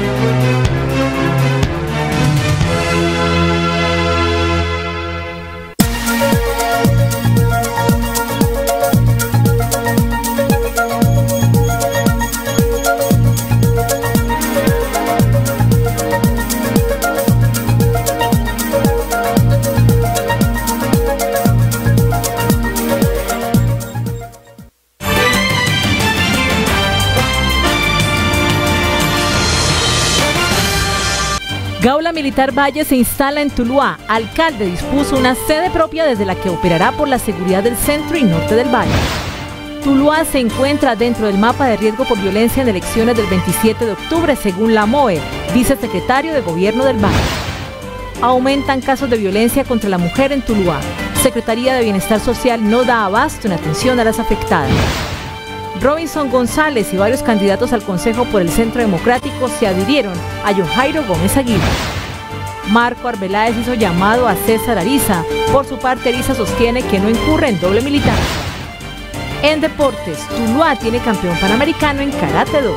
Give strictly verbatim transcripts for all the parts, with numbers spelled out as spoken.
Gaula Militar Valle se instala en Tuluá. Alcalde dispuso una sede propia desde la que operará por la seguridad del centro y norte del valle. Tuluá se encuentra dentro del mapa de riesgo por violencia en elecciones del veintisiete de octubre, según la M O E, vicesecretario de Gobierno del Valle. Aumentan casos de violencia contra la mujer en Tuluá. Secretaría de Bienestar Social no da abasto en atención a las afectadas. Robinson González y varios candidatos al Consejo por el Centro Democrático se adhirieron a John Jairo Gómez Aguirre. Marco Arbeláez hizo llamado a César Ariza. Por su parte, Ariza sostiene que no incurre en doble militancia. En deportes, Tuluá tiene campeón panamericano en Karate Do.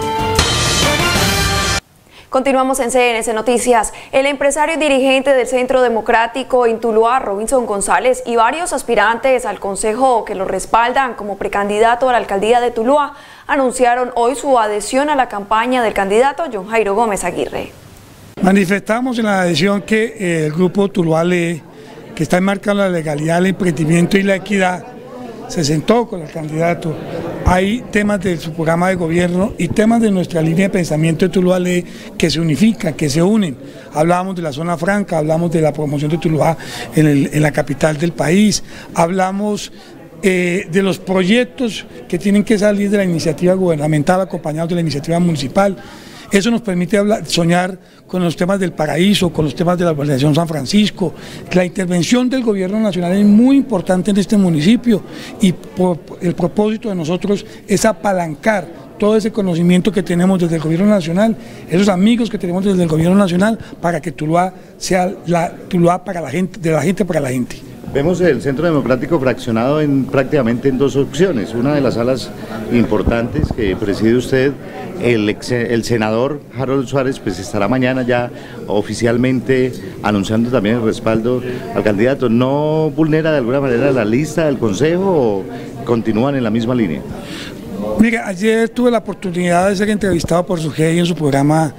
Continuamos en C N C Noticias. El empresario y dirigente del Centro Democrático en Tuluá, Robinson González, y varios aspirantes al Consejo que lo respaldan como precandidato a la alcaldía de Tuluá, anunciaron hoy su adhesión a la campaña del candidato John Jairo Gómez Aguirre. Manifestamos en la adhesión que eh, el grupo Tuluá Le, que está enmarcado en la legalidad, el emprendimiento y la equidad, se sentó con el candidato. Hay temas de su programa de gobierno y temas de nuestra línea de pensamiento de Tuluá Le que se unifican, que se unen. Hablamos de la zona franca, hablamos de la promoción de Tuluá en, el, en la capital del país, hablamos eh, de los proyectos que tienen que salir de la iniciativa gubernamental acompañados de la iniciativa municipal. Eso nos permite hablar, soñar con los temas del paraíso, con los temas de la urbanización San Francisco. La intervención del gobierno nacional es muy importante en este municipio y por el propósito de nosotros es apalancar todo ese conocimiento que tenemos desde el gobierno nacional, esos amigos que tenemos desde el gobierno nacional, para que Tuluá sea la Tuluá para la gente, de la gente para la gente. Vemos el Centro Democrático fraccionado en prácticamente en dos opciones. Una de las salas importantes que preside usted, el, ex, el senador Harold Suárez, pues estará mañana ya oficialmente anunciando también el respaldo al candidato. ¿No vulnera de alguna manera la lista del Consejo o continúan en la misma línea? Mira, ayer tuve la oportunidad de ser entrevistado por su G en su programa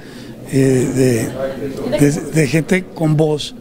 eh, de, de, de gente con voz.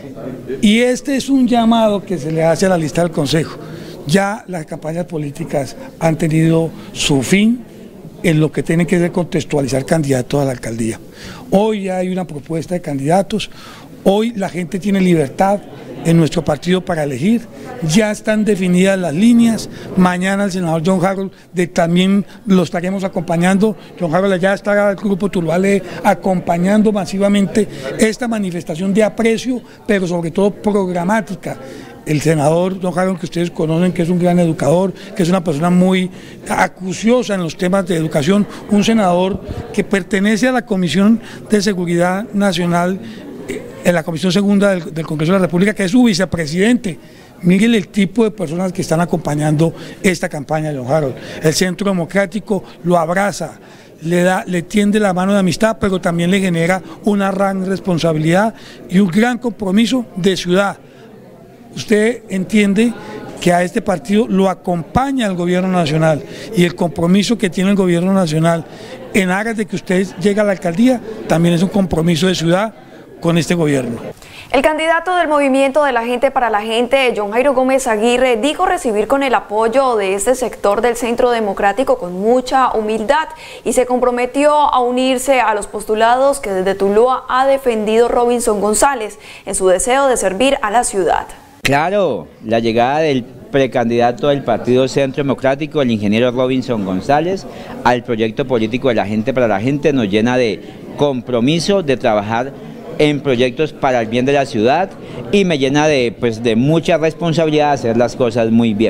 Y este es un llamado que se le hace a la lista del Consejo. Ya las campañas políticas han tenido su fin en lo que tiene que ser contextualizar candidatos a la alcaldía. Hoy ya hay una propuesta de candidatos, hoy la gente tiene libertad en nuestro partido para elegir, ya están definidas las líneas. Mañana el senador John Harold de, también lo estaremos acompañando. John Harold ya está el grupo Tuluá Le acompañando masivamente esta manifestación de aprecio, pero sobre todo programática. El senador John Harold, que ustedes conocen, que es un gran educador, que es una persona muy acuciosa en los temas de educación, un senador que pertenece a la Comisión de Seguridad Nacional, en la Comisión Segunda del, del Congreso de la República, que es su vicepresidente. Miren el tipo de personas que están acompañando esta campaña de John Harold. El Centro Democrático lo abraza, le, da, le tiende la mano de amistad, pero también le genera una gran responsabilidad y un gran compromiso de ciudad. Usted entiende que a este partido lo acompaña el gobierno nacional y el compromiso que tiene el gobierno nacional en aras de que usted llegue a la alcaldía también es un compromiso de ciudad con este gobierno. El candidato del Movimiento de la Gente para la Gente, John Jairo Gómez Aguirre, dijo recibir con el apoyo de este sector del Centro Democrático con mucha humildad y se comprometió a unirse a los postulados que desde Tuluá ha defendido Robinson González en su deseo de servir a la ciudad. Claro, la llegada del precandidato del Partido Centro Democrático, el ingeniero Robinson González, al proyecto político de la Gente para la Gente nos llena de compromiso de trabajar en proyectos para el bien de la ciudad y me llena de, pues, de mucha responsabilidad de hacer las cosas muy bien.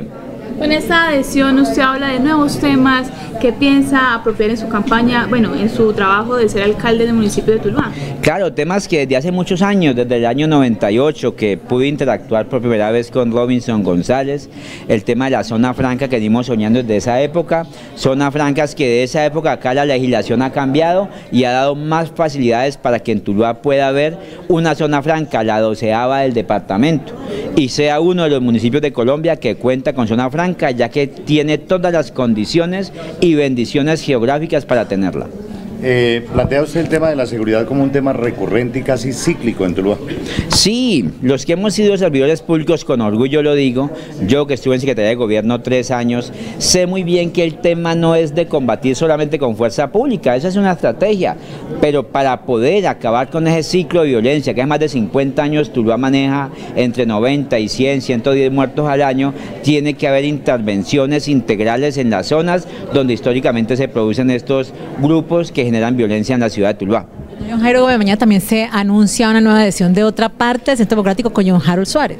Con esta adhesión usted habla de nuevos temas que piensa apropiar en su campaña, bueno, en su trabajo de ser alcalde del municipio de Tuluá. Claro, temas que desde hace muchos años, desde el año noventa y ocho, que pude interactuar por primera vez con Robinson González, el tema de la zona franca que venimos soñando desde esa época, zonas francas que de esa época acá la legislación ha cambiado y ha dado más facilidades para que en Tuluá pueda haber una zona franca, la doceava del departamento, y sea uno de los municipios de Colombia que cuenta con zona franca, ya que tiene todas las condiciones y bendiciones geográficas para tenerla. Eh, ¿Plantea usted el tema de la seguridad como un tema recurrente y casi cíclico en Tuluá? Sí, los que hemos sido servidores públicos, con orgullo lo digo, yo que estuve en Secretaría de Gobierno tres años, sé muy bien que el tema no es de combatir solamente con fuerza pública, esa es una estrategia, pero para poder acabar con ese ciclo de violencia, que hace más de cincuenta años Tuluá maneja entre noventa y cien, ciento diez muertos al año, tiene que haber intervenciones integrales en las zonas donde históricamente se producen estos grupos que generan violencia en la ciudad de Tuluá. John Jairo Gómez, mañana también se anuncia una nueva adhesión de otra parte del Centro Democrático con John Harold Suárez.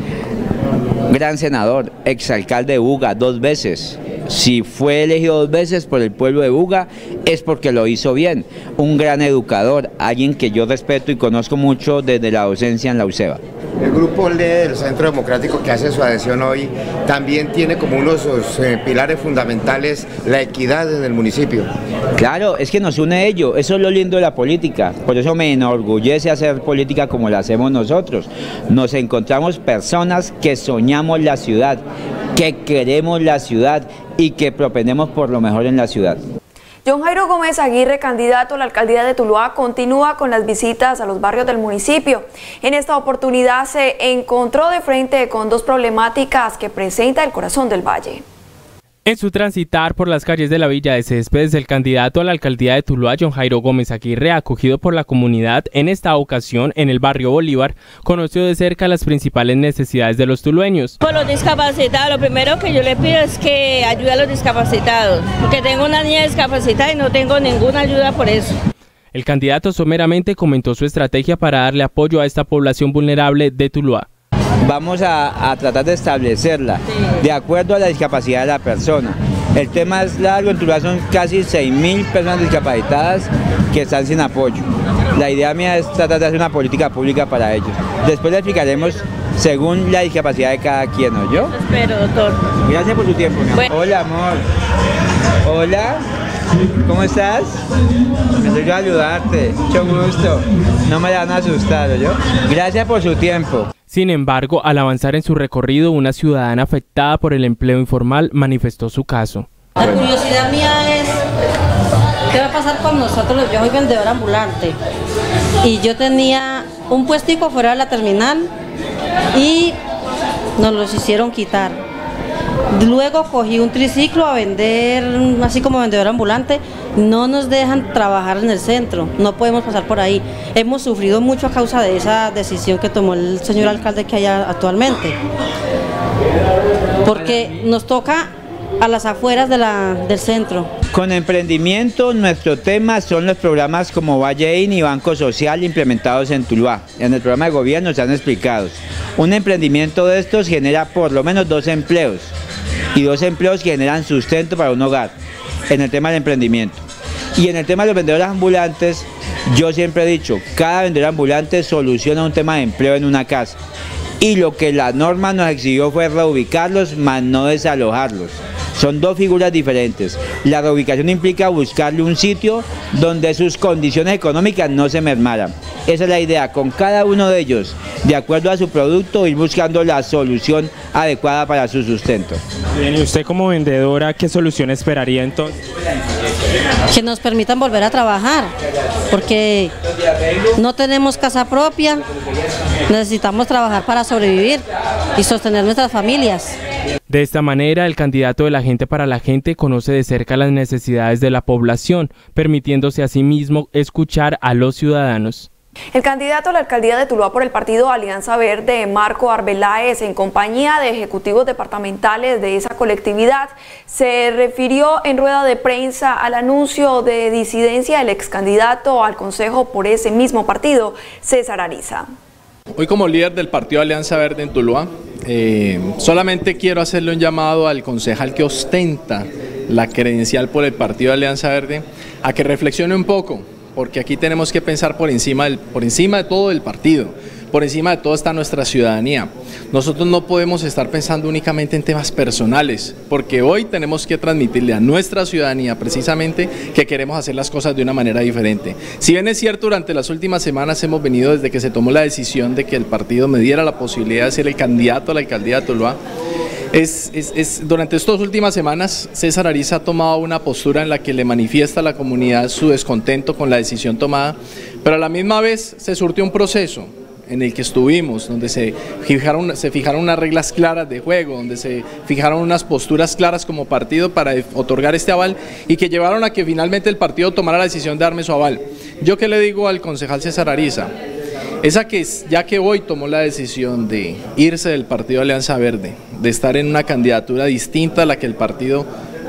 Gran senador, exalcalde de Buga dos veces. Si fue elegido dos veces por el pueblo de Buga es porque lo hizo bien. Un gran educador, alguien que yo respeto y conozco mucho desde la docencia en la UCEBA. El grupo L E del Centro Democrático que hace su adhesión hoy también tiene como uno de sus eh, pilares fundamentales la equidad en el municipio. Claro, es que nos une ello, eso es lo lindo de la política, por eso me enorgullece hacer política como la hacemos nosotros. Nos encontramos personas que soñamos la ciudad, que queremos la ciudad y que propendemos por lo mejor en la ciudad. John Jairo Gómez Aguirre, candidato a la alcaldía de Tuluá, continúa con las visitas a los barrios del municipio. En esta oportunidad se encontró de frente con dos problemáticas que presenta el corazón del valle. En su transitar por las calles de la Villa de Céspedes, el candidato a la alcaldía de Tuluá, John Jairo Gómez Aguirre, acogido por la comunidad, en esta ocasión en el barrio Bolívar, conoció de cerca las principales necesidades de los tulueños. Por los discapacitados, lo primero que yo le pido es que ayude a los discapacitados, porque tengo una niña discapacitada y no tengo ninguna ayuda por eso. El candidato someramente comentó su estrategia para darle apoyo a esta población vulnerable de Tuluá. Vamos a, a tratar de establecerla sí. de acuerdo a la discapacidad de la persona. El tema es largo, en Tuluá son casi seis mil personas discapacitadas que están sin apoyo. La idea mía es tratar de hacer una política pública para ellos. Después le explicaremos según la discapacidad de cada quien, ¿no? ¿Yo? Espero, doctor. Gracias por tu tiempo, mi amor. Bueno. Hola, amor. Hola. ¿Cómo estás? Me estoy a ayudarte. Mucho gusto. No me van a asustar, ¿yo? Gracias por su tiempo. Sin embargo, al avanzar en su recorrido, una ciudadana afectada por el empleo informal manifestó su caso. La curiosidad mía es, ¿qué va a pasar con nosotros? Yo soy vendedor ambulante y yo tenía un puestico fuera de la terminal y nos los hicieron quitar. Luego cogí un triciclo a vender, así como vendedor ambulante, no nos dejan trabajar en el centro, no podemos pasar por ahí. Hemos sufrido mucho a causa de esa decisión que tomó el señor alcalde que hay actualmente, porque nos toca a las afueras de la, del centro. Con emprendimiento, nuestro tema son los programas como Valleín y Banco Social implementados en Tuluá. En el programa de gobierno están explicados. Un emprendimiento de estos genera por lo menos dos empleos y dos empleos que generan sustento para un hogar en el tema del emprendimiento. Y en el tema de los vendedores ambulantes, yo siempre he dicho, cada vendedor ambulante soluciona un tema de empleo en una casa. Y lo que la norma nos exigió fue reubicarlos, más no desalojarlos. Son dos figuras diferentes. La reubicación implica buscarle un sitio donde sus condiciones económicas no se mermaran. Esa es la idea, con cada uno de ellos, de acuerdo a su producto, ir buscando la solución adecuada para su sustento. Bien, ¿y usted como vendedora qué solución esperaría entonces? Que nos permitan volver a trabajar, porque no tenemos casa propia, necesitamos trabajar para sobrevivir y sostener nuestras familias. De esta manera, el candidato de la gente para la gente conoce de cerca las necesidades de la población, permitiéndose a sí mismo escuchar a los ciudadanos. El candidato a la alcaldía de Tuluá por el partido Alianza Verde, Marco Arbeláez, en compañía de ejecutivos departamentales de esa colectividad, se refirió en rueda de prensa al anuncio de disidencia del ex candidato al consejo por ese mismo partido, César Ariza. Hoy como líder del partido Alianza Verde en Tuluá, eh, solamente quiero hacerle un llamado al concejal que ostenta la credencial por el partido Alianza Verde a que reflexione un poco, porque aquí tenemos que pensar por encima, del, por encima de todo el partido, por encima de todo está nuestra ciudadanía. Nosotros no podemos estar pensando únicamente en temas personales, porque hoy tenemos que transmitirle a nuestra ciudadanía precisamente que queremos hacer las cosas de una manera diferente. Si bien es cierto, durante las últimas semanas hemos venido desde que se tomó la decisión de que el partido me diera la posibilidad de ser el candidato a la alcaldía de Tuluá, Es, es, es, durante estas últimas semanas César Ariza ha tomado una postura en la que le manifiesta a la comunidad su descontento con la decisión tomada, pero a la misma vez se surtió un proceso en el que estuvimos, donde se fijaron, se fijaron unas reglas claras de juego, donde se fijaron unas posturas claras como partido para otorgar este aval y que llevaron a que finalmente el partido tomara la decisión de darme su aval. ¿Yo qué le digo al concejal César Ariza? Esa que ya que hoy tomó la decisión de irse del partido Alianza Verde, de estar en una candidatura distinta a la que el partido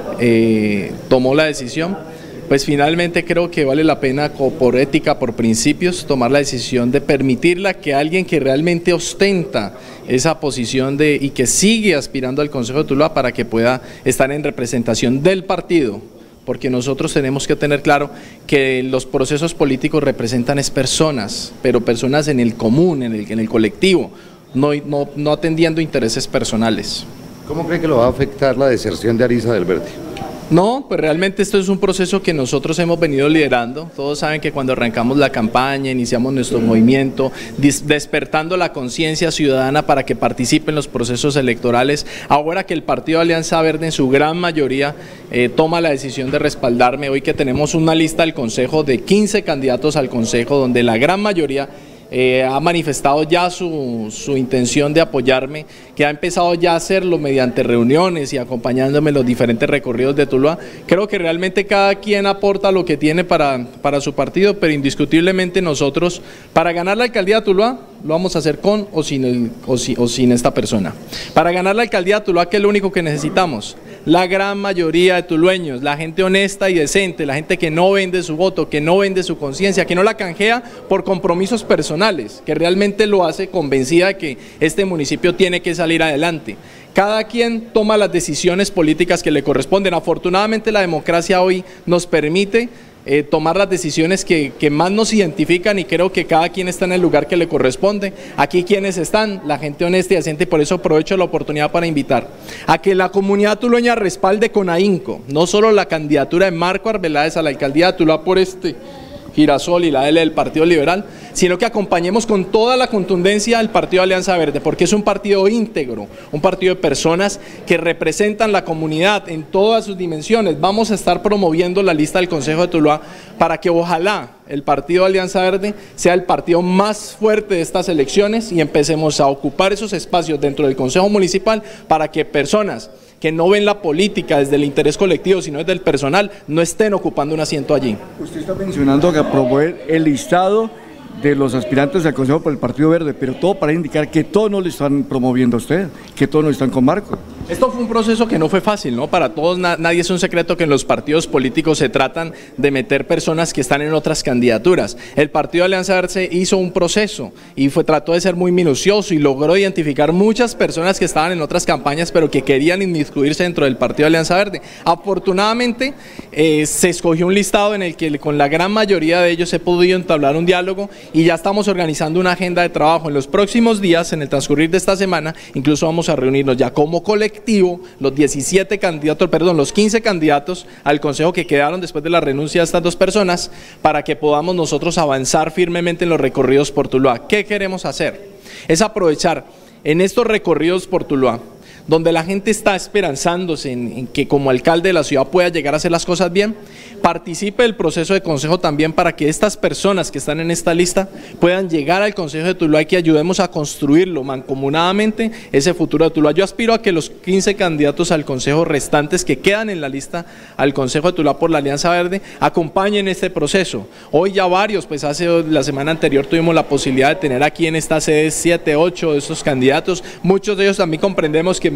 eh, tomó la decisión, pues finalmente creo que vale la pena, por ética, por principios, tomar la decisión de permitirla que alguien que realmente ostenta esa posición de y que sigue aspirando al Consejo de Tuluá para que pueda estar en representación del partido, porque nosotros tenemos que tener claro que los procesos políticos representan es personas, pero personas en el común, en el, en el colectivo, no, no, no atendiendo intereses personales. ¿Cómo cree que lo va a afectar la deserción de Ariza del Verde? No, pues realmente esto es un proceso que nosotros hemos venido liderando. Todos saben que cuando arrancamos la campaña, iniciamos nuestro movimiento, despertando la conciencia ciudadana para que participe en los procesos electorales. Ahora que el partido Alianza Verde en su gran mayoría eh, toma la decisión de respaldarme, hoy que tenemos una lista del Consejo de quince candidatos al Consejo, donde la gran mayoría Eh, ha manifestado ya su, su intención de apoyarme, que ha empezado ya a hacerlo mediante reuniones y acompañándome en los diferentes recorridos de Tuluá. Creo que realmente cada quien aporta lo que tiene para, para su partido, pero indiscutiblemente nosotros, para ganar la alcaldía de Tuluá, lo vamos a hacer con o sin, el, o, si, o sin esta persona. Para ganar la alcaldía de Tuluá, ¿qué es lo único que necesitamos? La gran mayoría de tulueños, la gente honesta y decente, la gente que no vende su voto, que no vende su conciencia, que no la canjea por compromisos personales, que realmente lo hace convencida de que este municipio tiene que salir adelante. Cada quien toma las decisiones políticas que le corresponden. Afortunadamente la democracia hoy nos permite Eh, tomar las decisiones que, que más nos identifican, y creo que cada quien está en el lugar que le corresponde. Aquí quienes están, la gente honesta y decente, y por eso aprovecho la oportunidad para invitar a que la comunidad tulueña respalde con ahínco, no solo la candidatura de Marco Arbeláez a la alcaldía de Tuluá por este girasol y la L del Partido Liberal, sino que acompañemos con toda la contundencia al partido Alianza Verde, porque es un partido íntegro, un partido de personas que representan la comunidad en todas sus dimensiones. Vamos a estar promoviendo la lista del Consejo de Tuluá para que ojalá el partido Alianza Verde sea el partido más fuerte de estas elecciones y empecemos a ocupar esos espacios dentro del Consejo Municipal para que personas que no ven la política desde el interés colectivo, sino desde el personal, no estén ocupando un asiento allí. Usted está mencionando que promover el listado de los aspirantes al Consejo por el Partido Verde, pero todo para indicar que todos no le están promoviendo a usted, que todos no están con Marco. Esto fue un proceso que no fue fácil, ¿no? Para todos, na nadie es un secreto que en los partidos políticos se tratan de meter personas que están en otras candidaturas. El partido Alianza Verde hizo un proceso y fue, trató de ser muy minucioso y logró identificar muchas personas que estaban en otras campañas pero que querían inmiscuirse dentro del partido Alianza Verde. Afortunadamente eh, se escogió un listado en el que con la gran mayoría de ellos se ha podido entablar un diálogo y ya estamos organizando una agenda de trabajo. En los próximos días, en el transcurrir de esta semana, incluso vamos a reunirnos ya como colectivo, los diecisiete candidatos, perdón, los quince candidatos al Consejo que quedaron después de la renuncia de estas dos personas, para que podamos nosotros avanzar firmemente en los recorridos por Tuluá. ¿Qué queremos hacer? Es aprovechar en estos recorridos por Tuluá, donde la gente está esperanzándose en, en que como alcalde de la ciudad pueda llegar a hacer las cosas bien, participe del proceso de consejo también para que estas personas que están en esta lista puedan llegar al Consejo de Tuluá y que ayudemos a construirlo mancomunadamente ese futuro de Tuluá. Yo aspiro a que los quince candidatos al Consejo restantes que quedan en la lista al Consejo de Tuluá por la Alianza Verde acompañen este proceso. Hoy ya varios, pues hace la semana anterior tuvimos la posibilidad de tener aquí en esta sede siete, ocho de estos candidatos. Muchos de ellos también comprendemos que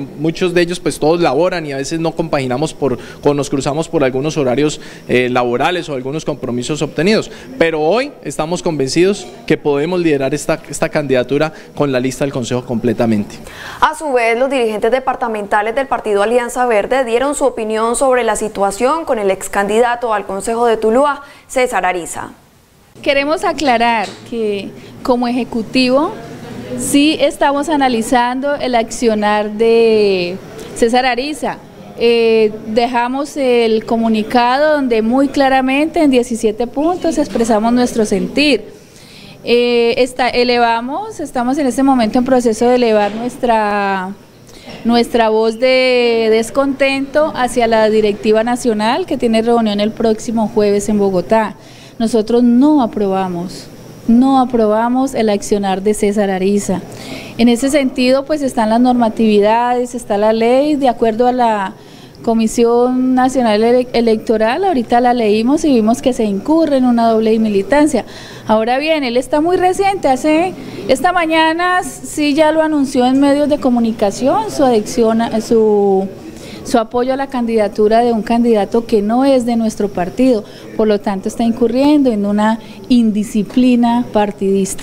muchos de ellos pues todos laboran y a veces no compaginamos por, o nos cruzamos por algunos horarios eh, laborales o algunos compromisos obtenidos, pero hoy estamos convencidos que podemos liderar esta, esta candidatura con la lista del Consejo completamente. A su vez, los dirigentes departamentales del Partido Alianza Verde dieron su opinión sobre la situación con el ex candidato al Consejo de Tuluá, César Ariza. Queremos aclarar que como ejecutivo sí estamos analizando el accionar de César Ariza. Eh, dejamos el comunicado donde muy claramente en diecisiete puntos expresamos nuestro sentir. Eh, está, elevamos, estamos en este momento en proceso de elevar nuestra, nuestra voz de descontento hacia la directiva nacional que tiene reunión el próximo jueves en Bogotá. Nosotros no aprobamos, no aprobamos el accionar de César Ariza. En ese sentido, pues están las normatividades, está la ley, de acuerdo a la Comisión Nacional Ele- Electoral, ahorita la leímos y vimos que se incurre en una doble militancia. Ahora bien, él está muy reciente, hace esta mañana sí ya lo anunció en medios de comunicación, su adhesión, a, su... su apoyo a la candidatura de un candidato que no es de nuestro partido, por lo tanto está incurriendo en una indisciplina partidista.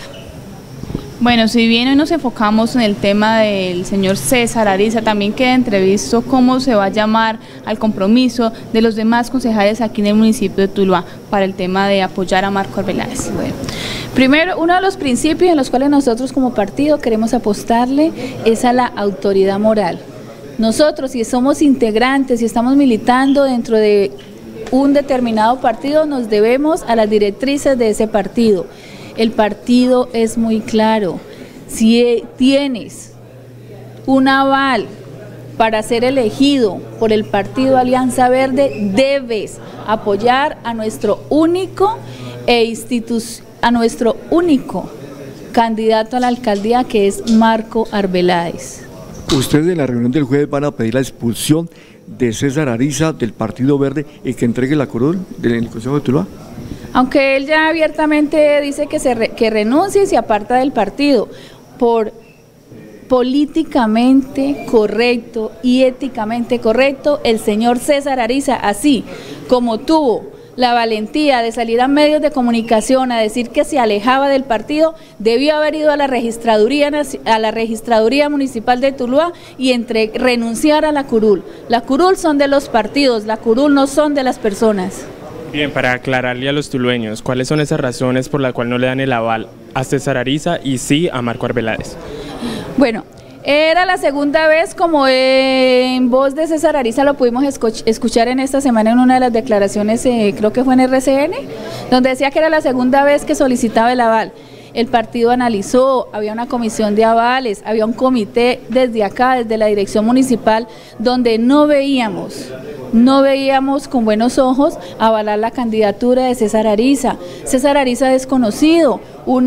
Bueno, si bien hoy nos enfocamos en el tema del señor César Ariza, también queda entrevisto cómo se va a llamar al compromiso de los demás concejales aquí en el municipio de Tuluá para el tema de apoyar a Marco Arbeláez. Bueno, primero, uno de los principios en los cuales nosotros como partido queremos apostarle es a la autoridad moral. Nosotros, si somos integrantes y estamos militando dentro de un determinado partido, nos debemos a las directrices de ese partido. El partido es muy claro. Si tienes un aval para ser elegido por el Partido Alianza Verde, debes apoyar a nuestro único e institu- a nuestro único candidato a la alcaldía, que es Marco Arbeláez. Ustedes en la reunión del jueves van a pedir la expulsión de César Ariza del Partido Verde y que entregue la curul del Consejo de Tuluá. Aunque él ya abiertamente dice que, se re, que renuncia y se aparta del partido, por políticamente correcto y éticamente correcto, el señor César Ariza, así como tuvo la valentía de salir a medios de comunicación a decir que se alejaba del partido, debió haber ido a la registraduría, a la registraduría municipal de Tuluá y entre, renunciar a la curul. La curul son de los partidos, la curul no son de las personas. Bien, para aclararle a los tulueños, ¿cuáles son esas razones por las cuales no le dan el aval a César Ariza y sí a Marco Arbeláez? Bueno, era la segunda vez, como en voz de César Ariza lo pudimos escuchar en esta semana en una de las declaraciones, eh, creo que fue en R C N, donde decía que era la segunda vez que solicitaba el aval. El partido analizó, había una comisión de avales, había un comité desde acá, desde la dirección municipal, donde no veíamos, no veíamos con buenos ojos avalar la candidatura de César Ariza. César Ariza desconocido,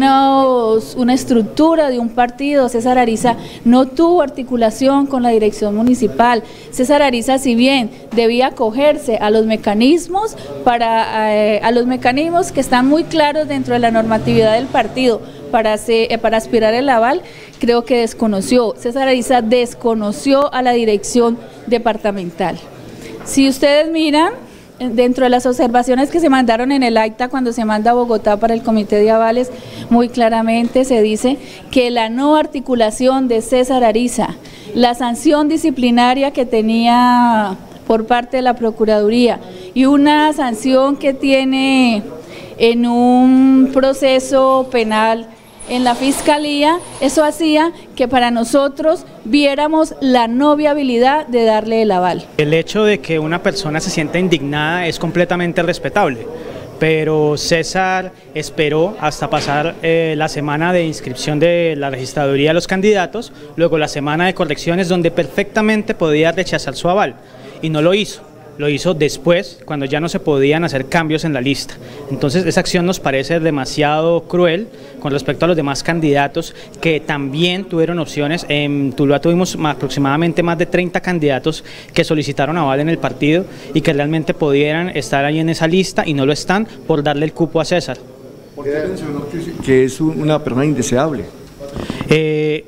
unos, una estructura de un partido. César Ariza no tuvo articulación con la dirección municipal. César Ariza, si bien debía acogerse a los mecanismos para eh, a los mecanismos que están muy claros dentro de la normatividad del partido para, hacer, eh, para aspirar el aval, creo que desconoció. César Ariza desconoció a la dirección departamental. Si ustedes miran, dentro de las observaciones que se mandaron en el acta cuando se manda a Bogotá para el comité de avales, muy claramente se dice que la no articulación de César Ariza, la sanción disciplinaria que tenía por parte de la Procuraduría y una sanción que tiene en un proceso penal en la Fiscalía, eso hacía que para nosotros viéramos la no viabilidad de darle el aval. El hecho de que una persona se sienta indignada es completamente respetable, pero César esperó hasta pasar eh, la semana de inscripción de la registraduría de los candidatos, luego la semana de correcciones donde perfectamente podía rechazar su aval y no lo hizo. Lo hizo después, cuando ya no se podían hacer cambios en la lista. Entonces esa acción nos parece demasiado cruel con respecto a los demás candidatos que también tuvieron opciones. En Tuluá tuvimos aproximadamente más de treinta candidatos que solicitaron aval en el partido y que realmente pudieran estar ahí en esa lista y no lo están por darle el cupo a César. ¿Por qué mencionó que es una persona indeseable? Eh,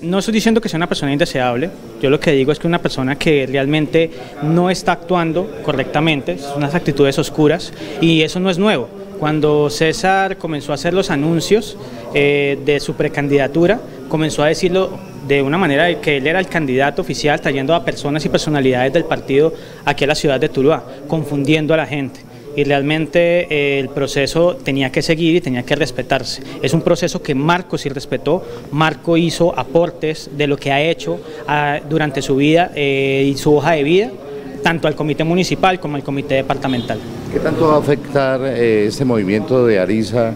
no estoy diciendo que sea una persona indeseable, yo lo que digo es que una persona que realmente no está actuando correctamente, son unas actitudes oscuras, y eso no es nuevo. Cuando César comenzó a hacer los anuncios eh, de su precandidatura, comenzó a decirlo de una manera de que él era el candidato oficial, trayendo a personas y personalidades del partido aquí a la ciudad de Tuluá, confundiendo a la gente. Y realmente eh, el proceso tenía que seguir y tenía que respetarse. Es un proceso que Marco sí respetó. Marco hizo aportes de lo que ha hecho a, durante su vida eh, y su hoja de vida, tanto al comité municipal como al comité departamental. ¿Qué tanto va a afectar eh, este movimiento de Ariza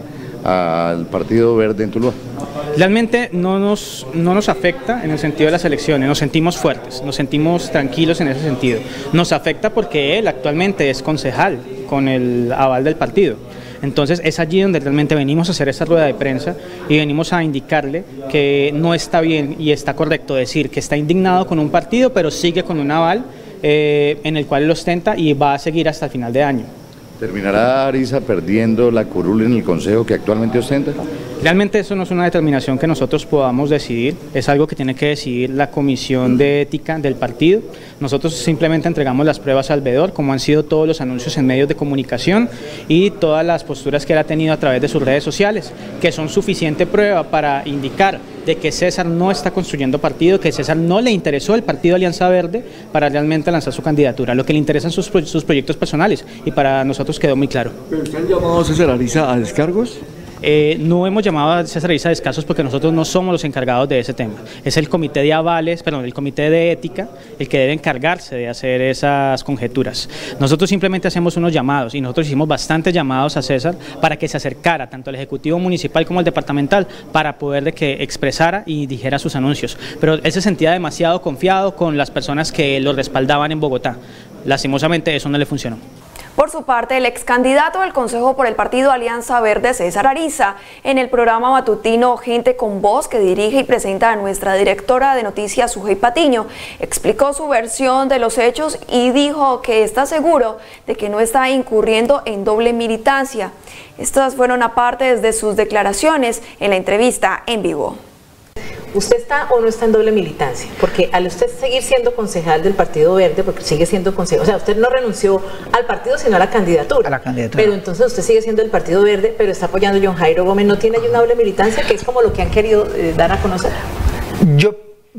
al Partido Verde en Tuluá? Realmente no nos, no nos afecta en el sentido de las elecciones, nos sentimos fuertes, nos sentimos tranquilos en ese sentido. Nos afecta porque él actualmente es concejal con el aval del partido. Entonces es allí donde realmente venimos a hacer esta rueda de prensa y venimos a indicarle que no está bien y está correcto decir que está indignado con un partido, pero sigue con un aval eh, en el cual él ostenta y va a seguir hasta el final de año. ¿Terminará Ariza perdiendo la curul en el consejo que actualmente ostenta? Realmente eso no es una determinación que nosotros podamos decidir, es algo que tiene que decidir la comisión de ética del partido. Nosotros simplemente entregamos las pruebas al veedor, como han sido todos los anuncios en medios de comunicación y todas las posturas que él ha tenido a través de sus redes sociales, que son suficiente prueba para indicar de que César no está construyendo partido, que César no le interesó el partido Alianza Verde para realmente lanzar su candidatura. Lo que le interesan sus, sus proyectos personales, y para nosotros quedó muy claro. ¿Pero usted han llamado a César Ariza a descargos? Eh, no hemos llamado a César Ariza a descargos porque nosotros no somos los encargados de ese tema. Es el comité de avales, perdón, el comité de ética el que debe encargarse de hacer esas conjeturas. Nosotros simplemente hacemos unos llamados y nosotros hicimos bastantes llamados a César para que se acercara tanto al ejecutivo municipal como al departamental para poder de que expresara y dijera sus anuncios. Pero él se sentía demasiado confiado con las personas que lo respaldaban en Bogotá. Lastimosamente eso no le funcionó. Por su parte, el ex candidato del Consejo por el Partido Alianza Verde, César Ariza, en el programa matutino Gente con Voz, que dirige y presenta a nuestra directora de noticias, Sujei Patiño, explicó su versión de los hechos y dijo que está seguro de que no está incurriendo en doble militancia. Estas fueron aparte de sus declaraciones en la entrevista en vivo. ¿Usted está o no está en doble militancia? Porque al usted seguir siendo concejal del Partido Verde, porque sigue siendo concejal, o sea, usted no renunció al partido sino a la candidatura. A la candidatura. Pero entonces usted sigue siendo del Partido Verde, pero está apoyando a John Jairo Gómez. ¿No tiene ahí una doble militancia, que es como lo que han querido eh, dar a conocer? Yo,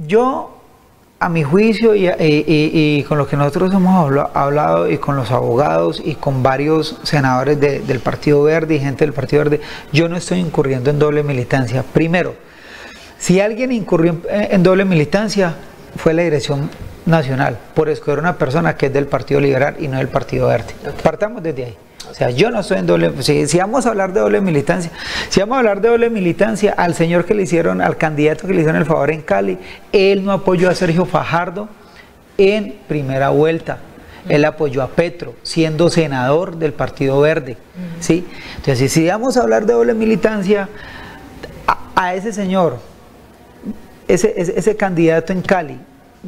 yo a mi juicio y, y, y, y con lo que nosotros hemos hablado y con los abogados y con varios senadores de, del Partido Verde y gente del Partido Verde, yo no estoy incurriendo en doble militancia. Primero, si alguien incurrió en, en doble militancia, fue la dirección nacional, por escoger una persona que es del Partido Liberal y no del Partido Verde. Okay. Partamos desde ahí. O sea, yo no estoy en doble, si, si vamos a hablar de doble militancia, si vamos a hablar de doble militancia, al señor que le hicieron, al candidato que le hicieron el favor en Cali, él no apoyó a Sergio Fajardo en primera vuelta. Él apoyó a Petro, siendo senador del Partido Verde. Uh-huh. ¿Sí? Entonces, si vamos a hablar de doble militancia, a, a ese señor, ese, ese, ese candidato en Cali,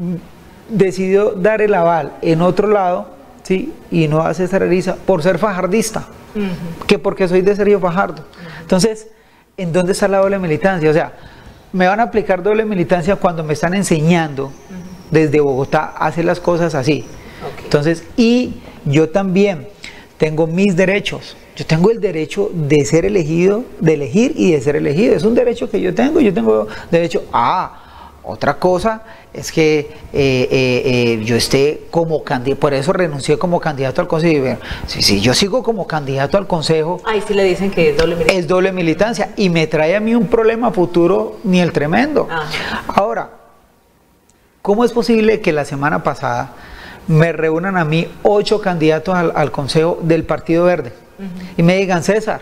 decidió dar el aval en otro lado, ¿sí? Y no a César Ariza por ser fajardista, uh-huh. que porque soy de Sergio Fajardo. Uh-huh. Entonces, ¿en dónde está la doble militancia? O sea, me van a aplicar doble militancia cuando me están enseñando uh-huh. desde Bogotá a hacer las cosas así. Okay. Entonces, y yo también tengo mis derechos. Yo tengo el derecho de ser elegido, de elegir y de ser elegido. Es un derecho que yo tengo. Yo tengo derecho a... Otra cosa es que eh, eh, eh, yo esté como candidato, por eso renuncié como candidato al consejo. Si, si yo sigo como candidato al consejo, ahí sí le dicen que es doble militancia. Es doble militancia y me trae a mí un problema futuro ni el tremendo. Ajá. Ahora, ¿cómo es posible que la semana pasada me reúnan a mí ocho candidatos al, al consejo del Partido Verde? Uh-huh. Y me digan, César,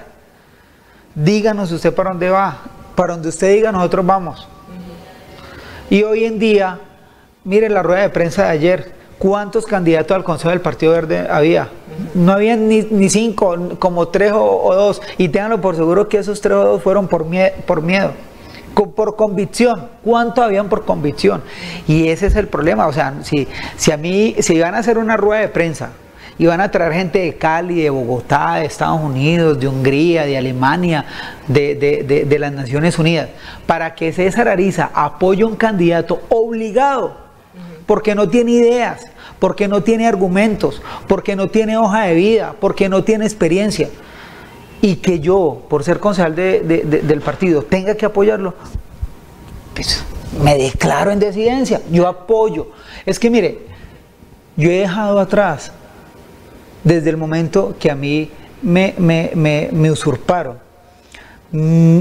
díganos usted para dónde va, para donde usted diga nosotros vamos. Uh-huh. Y hoy en día, miren la rueda de prensa de ayer, ¿cuántos candidatos al consejo del Partido Verde había? Uh-huh. No había ni, ni cinco, como tres o, o dos, y ténganlo por seguro que esos tres o dos fueron por, mie por miedo. Por convicción, ¿cuánto habían por convicción? Y ese es el problema. O sea, si, si a mí, si van a hacer una rueda de prensa y van a traer gente de Cali, de Bogotá, de Estados Unidos, de Hungría, de Alemania, de, de, de, de las Naciones Unidas, para que César Ariza apoye a un candidato obligado, porque no tiene ideas, porque no tiene argumentos, porque no tiene hoja de vida, porque no tiene experiencia, y que yo, por ser concejal de, de, de, del partido, tenga que apoyarlo, pues me declaro en disidencia, yo apoyo. Es que mire, yo he dejado atrás, desde el momento que a mí me, me, me, me usurparon mm,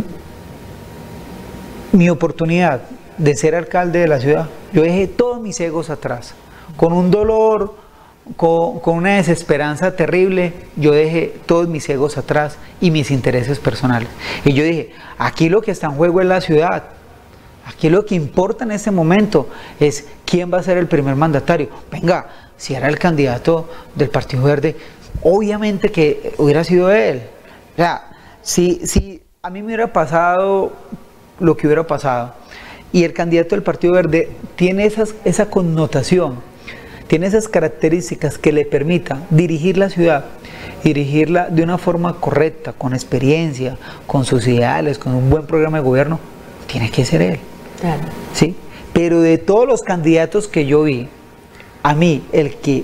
mi oportunidad de ser alcalde de la ciudad, yo dejé todos mis egos atrás, con un dolor, con, con una desesperanza terrible, yo dejé todos mis egos atrás y mis intereses personales. Y yo dije, aquí lo que está en juego es la ciudad, aquí lo que importa en este momento es quién va a ser el primer mandatario. Venga, si era el candidato del Partido Verde, obviamente que hubiera sido él. O sea, si, si a mí me hubiera pasado lo que hubiera pasado, y el candidato del Partido Verde tiene esas, esa connotación, tiene esas características que le permita dirigir la ciudad, dirigirla de una forma correcta, con experiencia, con sus ideales, con un buen programa de gobierno, tiene que ser él. Claro. ¿Sí? Pero de todos los candidatos que yo vi, a mí el que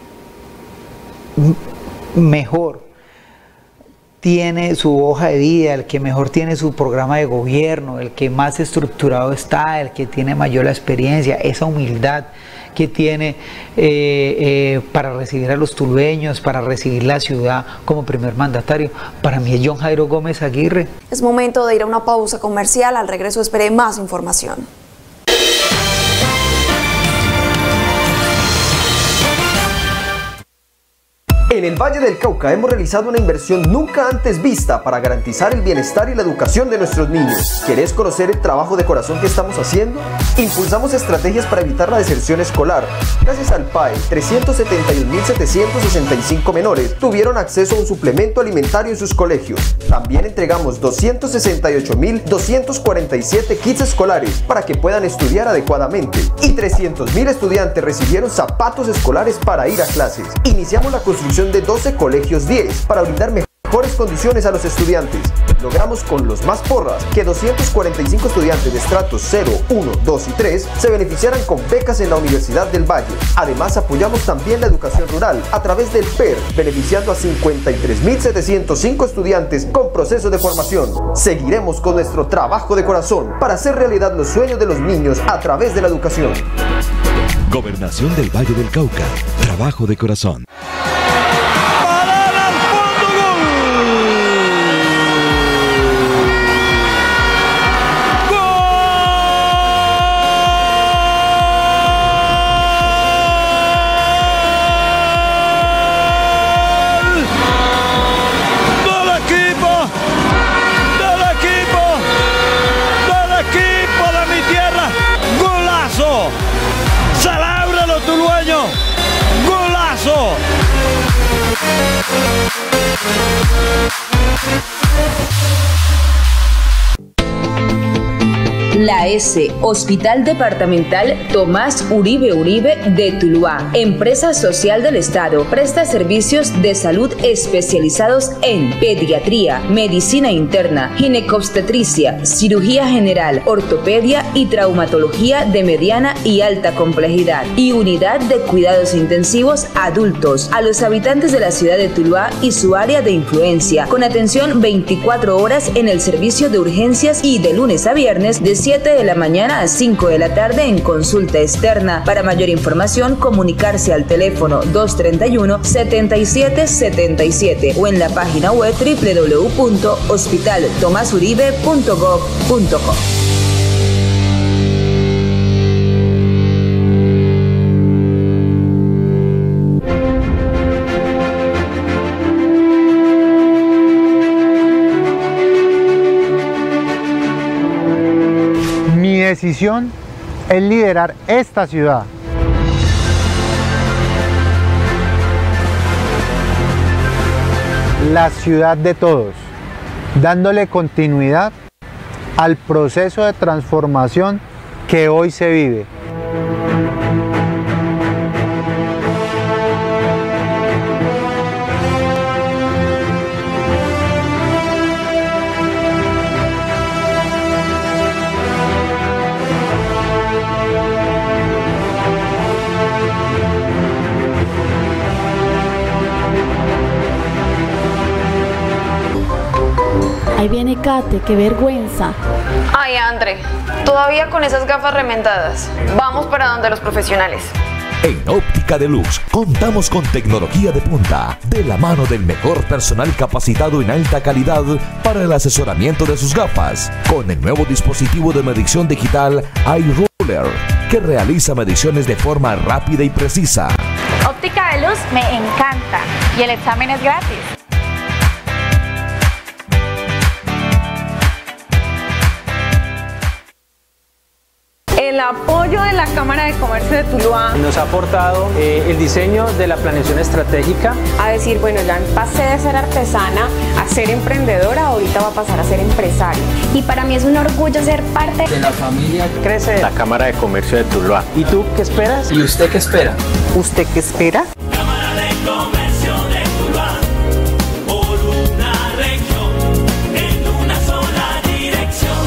mejor tiene su hoja de vida, el que mejor tiene su programa de gobierno, el que más estructurado está, el que tiene mayor experiencia, esa humildad que tiene eh, eh, para recibir a los tulueños, para recibir la ciudad como primer mandatario, para mí es John Jairo Gómez Aguirre. Es momento de ir a una pausa comercial, al regreso espere más información. En el Valle del Cauca hemos realizado una inversión nunca antes vista para garantizar el bienestar y la educación de nuestros niños. ¿Querés conocer el trabajo de corazón que estamos haciendo? Impulsamos estrategias para evitar la deserción escolar. Gracias al P A E, trescientos setenta y un mil setecientos sesenta y cinco menores tuvieron acceso a un suplemento alimentario en sus colegios. También entregamos doscientos sesenta y ocho mil doscientos cuarenta y siete kits escolares para que puedan estudiar adecuadamente. Y trescientos mil estudiantes recibieron zapatos escolares para ir a clases. Iniciamos la construcción de doce colegios diez para brindar mejores condiciones a los estudiantes. Logramos con los más porras que doscientos cuarenta y cinco estudiantes de estratos cero, uno, dos y tres se beneficiaran con becas en la Universidad del Valle. Además, apoyamos también la educación rural a través del P E R, beneficiando a cincuenta y tres mil setecientos cinco estudiantes con proceso de formación. Seguiremos con nuestro trabajo de corazón para hacer realidad los sueños de los niños a través de la educación. Gobernación del Valle del Cauca. Trabajo de corazón. La S, Hospital Departamental Tomás Uribe Uribe de Tuluá, empresa social del Estado, presta servicios de salud especializados en pediatría, medicina interna, ginecobstetricia, cirugía general, ortopedia y traumatología de mediana y alta complejidad, y unidad de cuidados intensivos adultos a los habitantes de la ciudad de Tuluá y su área de influencia, con atención veinticuatro horas en el servicio de urgencias y de lunes a viernes de siete de la mañana a cinco de la tarde en consulta externa. Para mayor información, comunicarse al teléfono dos treinta y uno, setenta y siete setenta y siete o en la página web doble u doble u doble u punto hospital tomás uribe punto gob punto co. Mi decisión es liderar esta ciudad. La ciudad de todos, dándole continuidad al proceso de transformación que hoy se vive. viene Kate, qué vergüenza. Ay, Andre, todavía con esas gafas remendadas. Vamos para donde los profesionales. En Óptica de Luz contamos con tecnología de punta, de la mano del mejor personal capacitado en alta calidad para el asesoramiento de sus gafas, con el nuevo dispositivo de medición digital iRuler, que realiza mediciones de forma rápida y precisa. Óptica de Luz me encanta y el examen es gratis. El apoyo de la Cámara de Comercio de Tuluá nos ha aportado eh, el diseño de la planeación estratégica. A decir, bueno, ya pasé de ser artesana a ser emprendedora, ahorita va a pasar a ser empresaria. Y para mí es un orgullo ser parte de la familia Crece, la Cámara de Comercio de Tuluá. ¿Y tú qué esperas? ¿Y usted qué espera? ¿Usted qué espera? Cámara de Comercio de Tuluá, por una región, en una sola dirección.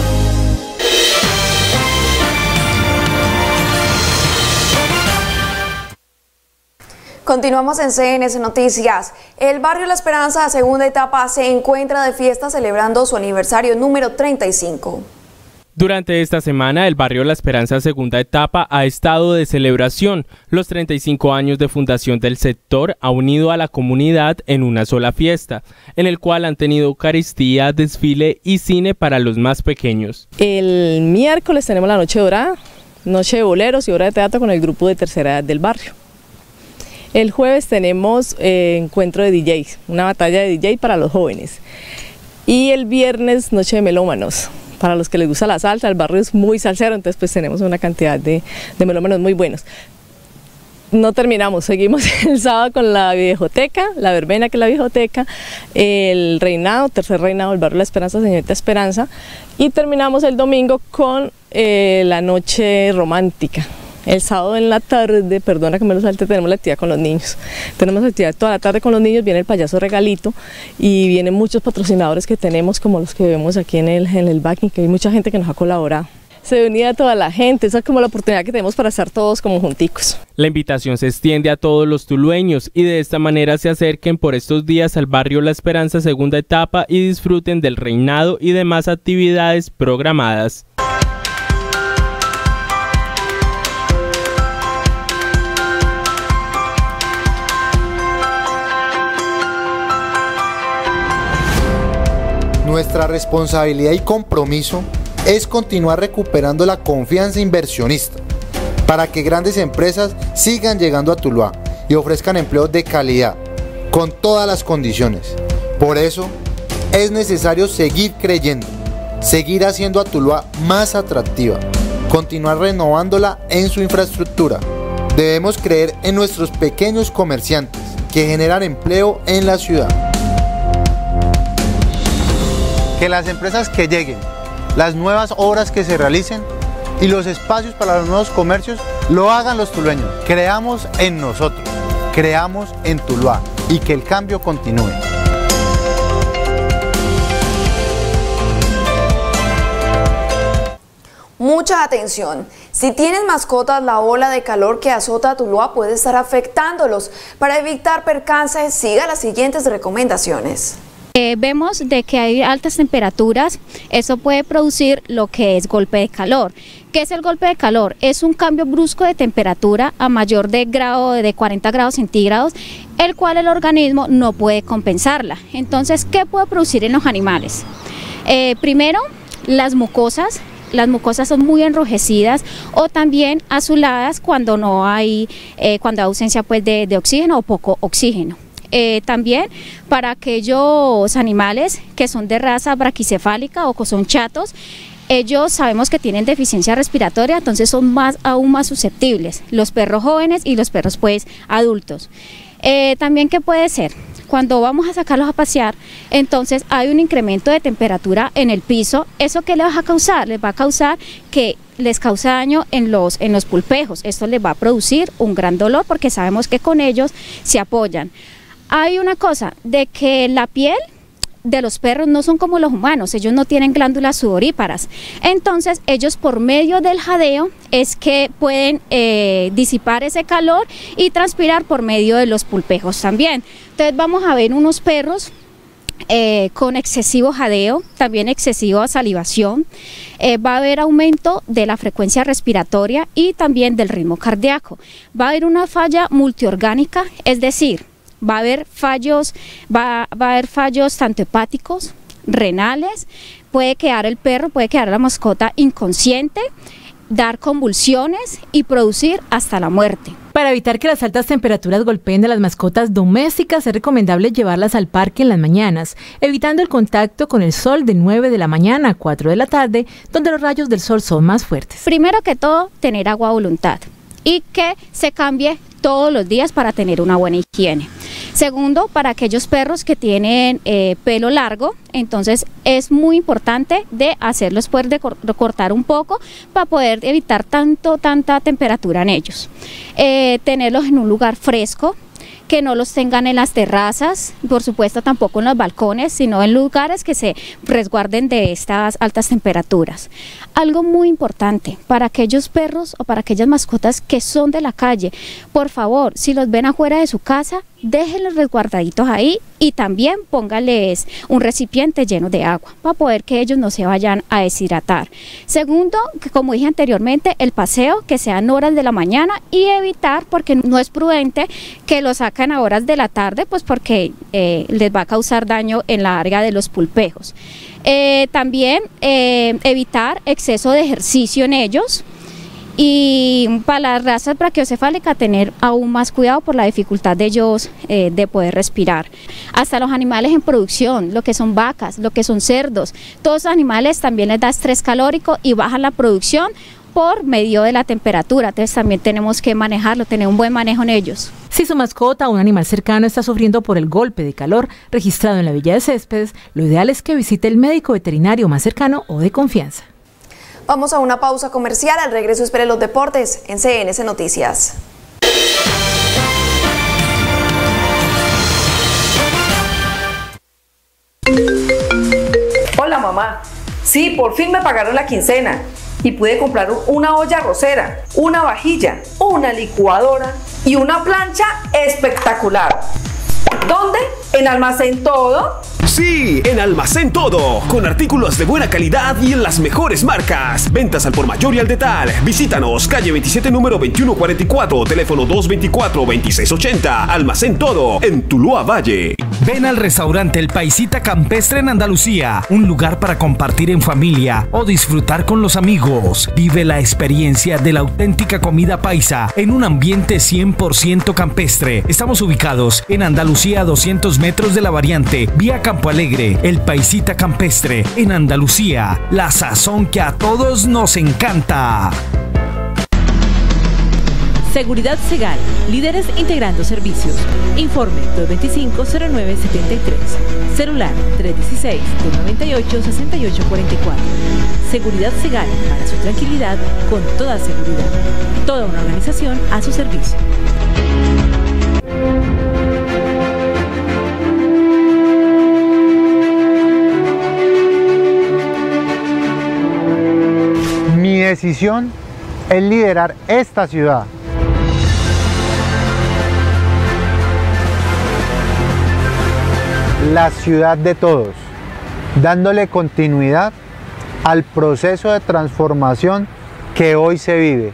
Continuamos en C N S Noticias. El barrio La Esperanza, segunda etapa, se encuentra de fiesta celebrando su aniversario número treinta y cinco. Durante esta semana, el barrio La Esperanza segunda etapa ha estado de celebración. Los treinta y cinco años de fundación del sector ha unido a la comunidad en una sola fiesta, en el cual han tenido Eucaristía, desfile y cine para los más pequeños. El miércoles tenemos la Noche Dorada, noche de boleros y obra de teatro con el grupo de tercera edad del barrio. El jueves tenemos eh, encuentro de D Js, una batalla de D J para los jóvenes. Y el viernes noche de melómanos. Para los que les gusta la salsa, el barrio es muy salsero, entonces pues tenemos una cantidad de, de melómanos muy buenos. No terminamos, seguimos el sábado con la viejoteca, la verbena que es la viejoteca, el reinado, tercer reinado del barrio La Esperanza, señorita Esperanza, y terminamos el domingo con eh, la noche romántica. El sábado en la tarde, perdona que me lo salte, tenemos la actividad con los niños. Tenemos actividad toda la tarde con los niños, viene el payaso regalito y vienen muchos patrocinadores que tenemos como los que vemos aquí en el, en el backing, que hay mucha gente que nos ha colaborado. Se unía a toda la gente, esa es como la oportunidad que tenemos para estar todos como junticos. La invitación se extiende a todos los tulueños y de esta manera se acerquen por estos días al barrio La Esperanza segunda etapa y disfruten del reinado y demás actividades programadas. Nuestra responsabilidad y compromiso es continuar recuperando la confianza inversionista para que grandes empresas sigan llegando a Tuluá y ofrezcan empleos de calidad, con todas las condiciones. Por eso, es necesario seguir creyendo, seguir haciendo a Tuluá más atractiva, continuar renovándola en su infraestructura. Debemos creer en nuestros pequeños comerciantes que generan empleo en la ciudad. Que las empresas que lleguen, las nuevas obras que se realicen y los espacios para los nuevos comercios lo hagan los tulueños. Creamos en nosotros, creamos en Tuluá y que el cambio continúe. Mucha atención. Si tienen mascotas, la ola de calor que azota a Tuluá puede estar afectándolos. Para evitar percances, siga las siguientes recomendaciones. Eh, vemos de que hay altas temperaturas, eso puede producir lo que es golpe de calor. ¿Qué es el golpe de calor? Es un cambio brusco de temperatura a mayor de grado de cuarenta grados centígrados, el cual el organismo no puede compensarla. Entonces, ¿qué puede producir en los animales? Eh, primero, las mucosas. Las mucosas son muy enrojecidas o también azuladas cuando no hay, eh, cuando hay ausencia pues, de, de oxígeno o poco oxígeno. Eh, también para aquellos animales que son de raza braquicefálica o que son chatos, ellos sabemos que tienen deficiencia respiratoria, entonces son más, aún más susceptibles, los perros jóvenes y los perros pues adultos. Eh, también, ¿qué puede ser? Cuando vamos a sacarlos a pasear, entonces hay un incremento de temperatura en el piso. ¿Eso qué les va a causar? Les va a causar que les causa daño en los, en los pulpejos. Esto les va a producir un gran dolor porque sabemos que con ellos se apoyan. Hay una cosa, de que la piel de los perros no son como los humanos, ellos no tienen glándulas sudoríparas, entonces ellos por medio del jadeo es que pueden eh, disipar ese calor y transpirar por medio de los pulpejos también. Entonces vamos a ver unos perros Eh, con excesivo jadeo, también excesiva salivación, eh, va a haber aumento de la frecuencia respiratoria y también del ritmo cardíaco. Va a haber una falla multiorgánica, es decir, va a haber fallos, va, va a haber fallos tanto hepáticos, renales, puede quedar el perro, puede quedar la mascota inconsciente, dar convulsiones y producir hasta la muerte. Para evitar que las altas temperaturas golpeen a las mascotas domésticas, es recomendable llevarlas al parque en las mañanas, evitando el contacto con el sol de nueve de la mañana a cuatro de la tarde, donde los rayos del sol son más fuertes. Primero que todo, tener agua a voluntad y que se cambie todos los días para tener una buena higiene. Segundo, para aquellos perros que tienen eh, pelo largo, entonces es muy importante de hacerlos poder de cortar un poco para poder evitar tanto, tanta temperatura en ellos. Eh, tenerlos en un lugar fresco, que no los tengan en las terrazas, por supuesto tampoco en los balcones, sino en lugares que se resguarden de estas altas temperaturas. Algo muy importante para aquellos perros o para aquellas mascotas que son de la calle, por favor, si los ven afuera de su casa, déjenlos resguardaditos ahí y también póngales un recipiente lleno de agua para poder que ellos no se vayan a deshidratar. Segundo, que como dije anteriormente, el paseo, que sean horas de la mañana y evitar, porque no es prudente que lo saquen a horas de la tarde, pues porque eh, les va a causar daño en la área de los pulpejos. Eh, también eh, evitar exceso de ejercicio en ellos. Y para las razas brachiocefálicas tener aún más cuidado por la dificultad de ellos eh, de poder respirar. Hasta los animales en producción, lo que son vacas, lo que son cerdos, todos los animales también les da estrés calórico y bajan la producción por medio de la temperatura, entonces también tenemos que manejarlo, tener un buen manejo en ellos. Si su mascota o un animal cercano está sufriendo por el golpe de calor registrado en la Villa de Céspedes, lo ideal es que visite el médico veterinario más cercano o de confianza. Vamos a una pausa comercial, al regreso espere los deportes en C N C Noticias. Hola mamá, sí, por fin me pagaron la quincena y pude comprar una olla arrocera, una vajilla, una licuadora y una plancha espectacular. ¿Dónde? ¿En Almacén Todo? Sí, en Almacén Todo, con artículos de buena calidad y en las mejores marcas. Ventas al por mayor y al detal. Visítanos, calle veintisiete, número veintiuno cuarenta y cuatro, teléfono dos veinticuatro, veintiséis ochenta. Almacén Todo, en Tuluá Valle. Ven al restaurante El Paisita Campestre en Andalucía, un lugar para compartir en familia o disfrutar con los amigos. Vive la experiencia de la auténtica comida paisa en un ambiente cien por ciento campestre. Estamos ubicados en Andalucía a doscientos metros de la variante, vía Campo Alegre. El Paisita Campestre en Andalucía, la sazón que a todos nos encanta. Seguridad Segal, líderes integrando servicios. Informe dos veinticinco, cero nueve setenta y tres. Celular tres dieciséis, dos noventa y ocho, sesenta y ocho cuarenta y cuatro. Seguridad Segal, para su tranquilidad, con toda seguridad. Toda una organización a su servicio. Mi decisión es liderar esta ciudad. La ciudad de todos, dándole continuidad al proceso de transformación que hoy se vive.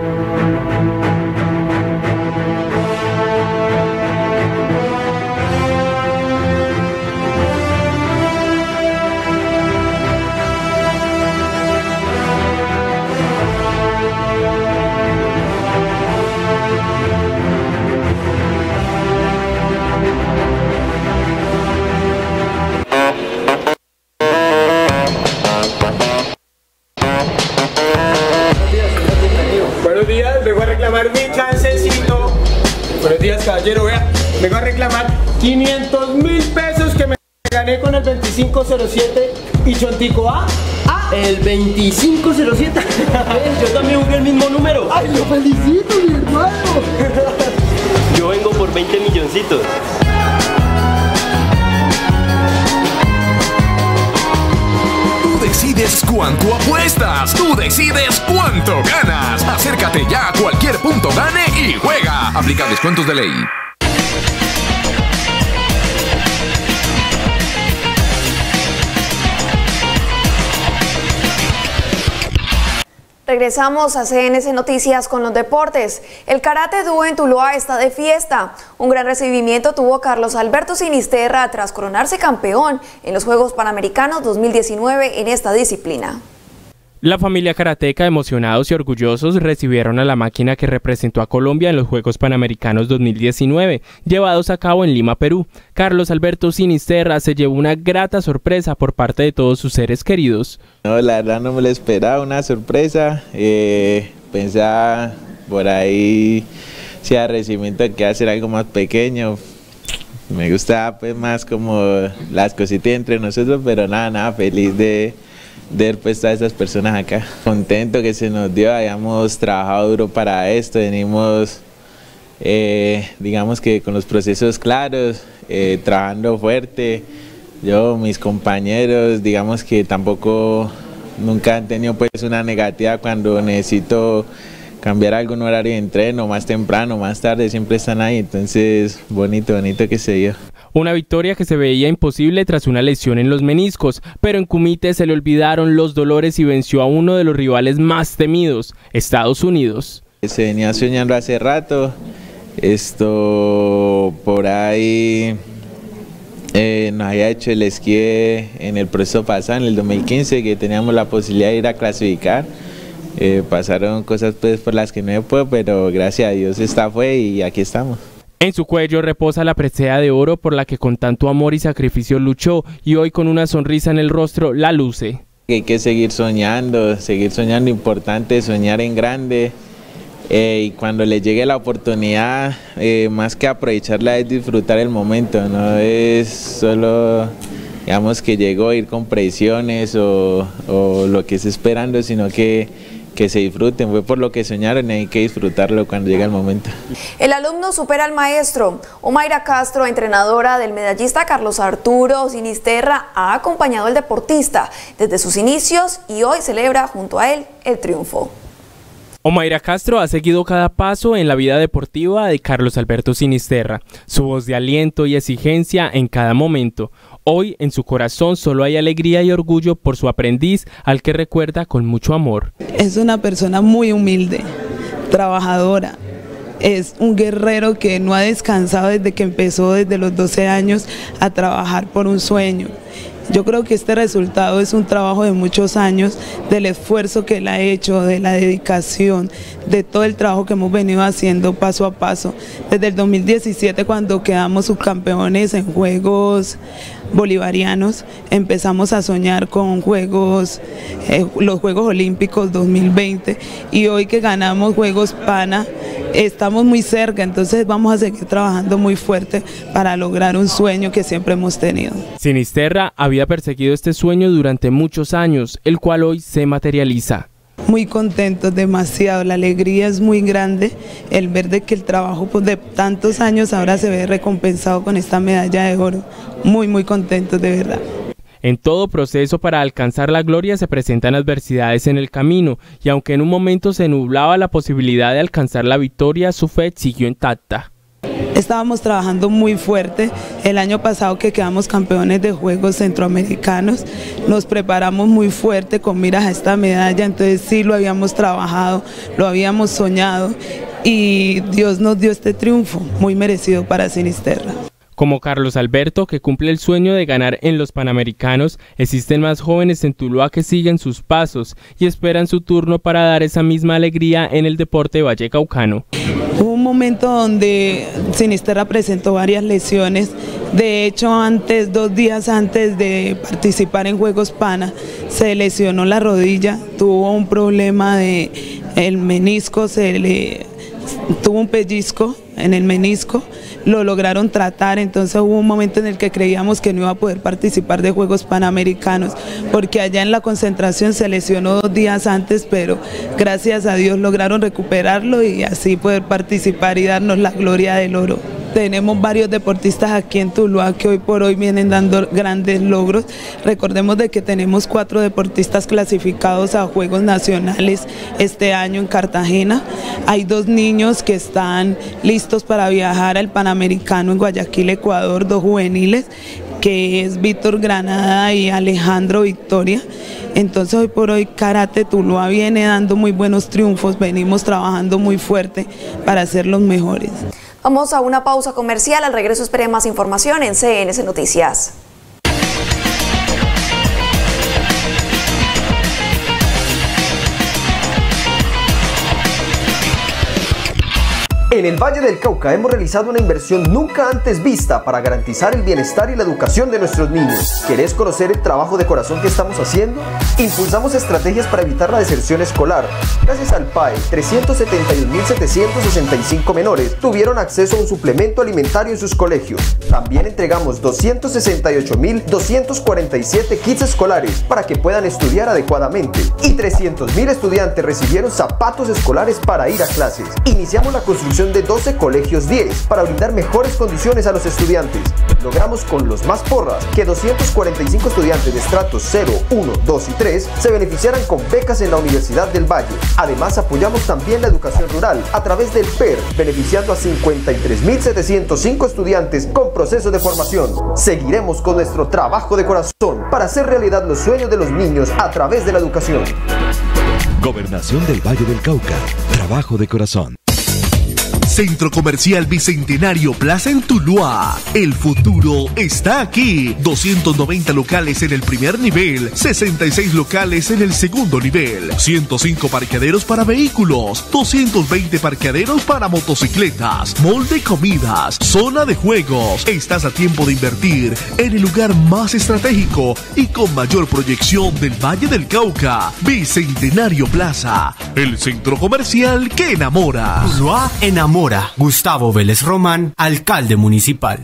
Caballero, vea, vengo a reclamar quinientos mil pesos que me gané con el veinticinco cero siete y Chontico A. Ah, el veinticinco cero siete. Yo también jugué el mismo número. ¡Ay, lo felicito, mi hermano! Yo vengo por veinte milloncitos. Tú decides cuánto apuestas, tú decides cuánto ganas. Acércate ya a cualquier punto gane y juega. Aplica descuentos de ley. Regresamos a C N C Noticias con los deportes. El Karate Dúo en Tuluá está de fiesta. Un gran recibimiento tuvo Carlos Alberto Sinisterra tras coronarse campeón en los Juegos Panamericanos dos mil diecinueve en esta disciplina. La familia karateca, emocionados y orgullosos, recibieron a la máquina que representó a Colombia en los Juegos Panamericanos dos mil diecinueve, llevados a cabo en Lima, Perú. Carlos Alberto Sinisterra se llevó una grata sorpresa por parte de todos sus seres queridos. No, la verdad no me lo esperaba, una sorpresa. Eh, pensaba por ahí, si el recibimiento que iba a ser algo más pequeño. Me gustaba pues más como las cositas entre nosotros, pero nada, nada, feliz de... de ver pues a esas personas acá. Contento que se nos dio, habíamos trabajado duro para esto, venimos eh, digamos que con los procesos claros, eh, trabajando fuerte. Yo, mis compañeros, digamos que tampoco nunca han tenido pues una negativa cuando necesito cambiar algún horario de entreno, más temprano, más tarde, siempre están ahí, entonces bonito, bonito que se dio. Una victoria que se veía imposible tras una lesión en los meniscos, pero en Kumite se le olvidaron los dolores y venció a uno de los rivales más temidos, Estados Unidos. Se venía soñando hace rato, esto por ahí eh, nos había hecho el esquí en el proceso pasado, en el dos mil quince, que teníamos la posibilidad de ir a clasificar. Eh, pasaron cosas pues por las que no me puedo, pero gracias a Dios esta fue y aquí estamos. En su cuello reposa la presea de oro por la que con tanto amor y sacrificio luchó y hoy con una sonrisa en el rostro la luce. Hay que seguir soñando, seguir soñando, importante soñar en grande eh, y cuando le llegue la oportunidad, eh, más que aprovecharla es disfrutar el momento, no es solo digamos que llegó a ir con presiones o, o lo que esté esperando, sino que que se disfruten, fue por lo que soñaron y hay que disfrutarlo cuando llega el momento. El alumno supera al maestro. Omaira Castro, entrenadora del medallista Carlos Arturo Sinisterra, ha acompañado al deportista desde sus inicios y hoy celebra junto a él el triunfo. Omaira Castro ha seguido cada paso en la vida deportiva de Carlos Alberto Sinisterra, su voz de aliento y exigencia en cada momento. Hoy en su corazón solo hay alegría y orgullo por su aprendiz, al que recuerda con mucho amor. Es una persona muy humilde, trabajadora, es un guerrero que no ha descansado desde que empezó desde los doce años a trabajar por un sueño. Yo creo que este resultado es un trabajo de muchos años, del esfuerzo que él ha hecho, de la dedicación, de todo el trabajo que hemos venido haciendo paso a paso. Desde el dos mil diecisiete, cuando quedamos subcampeones en Juegos Bolivarianos, empezamos a soñar con juegos, eh, los Juegos Olímpicos dos mil veinte, y hoy que ganamos Juegos Pana, estamos muy cerca, entonces vamos a seguir trabajando muy fuerte para lograr un sueño que siempre hemos tenido. Sinisterra había perseguido este sueño durante muchos años, el cual hoy se materializa. Muy contentos, demasiado, la alegría es muy grande, el ver de que el trabajo pues, de tantos años ahora se ve recompensado con esta medalla de oro. Muy, muy contentos de verdad. En todo proceso para alcanzar la gloria se presentan adversidades en el camino y aunque en un momento se nublaba la posibilidad de alcanzar la victoria, su fe siguió intacta. Estábamos trabajando muy fuerte, el año pasado que quedamos campeones de Juegos Centroamericanos, nos preparamos muy fuerte con miras a esta medalla, entonces sí lo habíamos trabajado, lo habíamos soñado y Dios nos dio este triunfo, muy merecido para Sinisterra. Como Carlos Alberto, que cumple el sueño de ganar en los Panamericanos, existen más jóvenes en Tuluá que siguen sus pasos y esperan su turno para dar esa misma alegría en el deporte vallecaucano. Hubo un momento donde Sinisterra presentó varias lesiones, de hecho antes, dos días antes de participar en Juegos Pana, se lesionó la rodilla, tuvo un problema de el menisco, se le tuvo un pellizco en el menisco, lo lograron tratar, entonces hubo un momento en el que creíamos que no iba a poder participar de Juegos Panamericanos, porque allá en la concentración se lesionó dos días antes, pero gracias a Dios lograron recuperarlo y así poder participar y darnos la gloria del oro. Tenemos varios deportistas aquí en Tuluá que hoy por hoy vienen dando grandes logros. Recordemos de que tenemos cuatro deportistas clasificados a Juegos Nacionales este año en Cartagena. Hay dos niños que están listos para viajar al Panamericano en Guayaquil, Ecuador, dos juveniles. que es Víctor Granada y Alejandro Victoria. Entonces hoy por hoy Karate Tuluá viene dando muy buenos triunfos, venimos trabajando muy fuerte para ser los mejores. Vamos a una pausa comercial, al regreso espere más información en C N C Noticias. En el Valle del Cauca hemos realizado una inversión nunca antes vista para garantizar el bienestar y la educación de nuestros niños. ¿Querés conocer el trabajo de corazón que estamos haciendo? Impulsamos estrategias para evitar la deserción escolar. Gracias al P A E, trescientos setenta y un mil setecientos sesenta y cinco menores tuvieron acceso a un suplemento alimentario en sus colegios. También entregamos doscientos sesenta y ocho mil doscientos cuarenta y siete kits escolares para que puedan estudiar adecuadamente. Y trescientos mil estudiantes recibieron zapatos escolares para ir a clases. Iniciamos la construcción de doce colegios diez para brindar mejores condiciones a los estudiantes. Logramos con los más porras que doscientos cuarenta y cinco estudiantes de estratos cero, uno, dos y tres se beneficiaran con becas en la Universidad del Valle. Además, apoyamos también la educación rural a través del P E R, beneficiando a cincuenta y tres mil setecientos cinco estudiantes con proceso de formación. Seguiremos con nuestro trabajo de corazón para hacer realidad los sueños de los niños a través de la educación. Gobernación del Valle del Cauca. Trabajo de corazón. Centro Comercial Bicentenario Plaza en Tuluá. El futuro está aquí. doscientos noventa locales en el primer nivel, sesenta y seis locales en el segundo nivel, ciento cinco parqueaderos para vehículos, doscientos veinte parqueaderos para motocicletas, mall de comidas, zona de juegos. Estás a tiempo de invertir en el lugar más estratégico y con mayor proyección del Valle del Cauca. Bicentenario Plaza, el centro comercial que enamora. Tuluá enamora. Gustavo Vélez Román, alcalde municipal.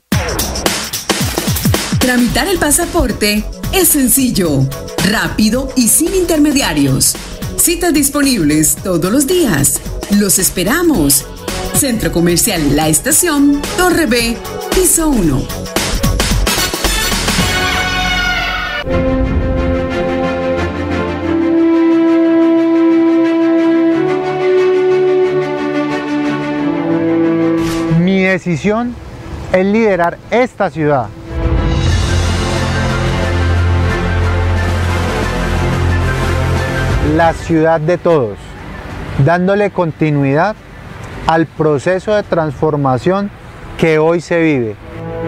Tramitar el pasaporte es sencillo, rápido y sin intermediarios. Citas disponibles todos los días. Los esperamos. Centro Comercial La Estación, Torre B, piso uno. Mi decisión es liderar esta ciudad. La ciudad de todos, dándole continuidad al proceso de transformación que hoy se vive.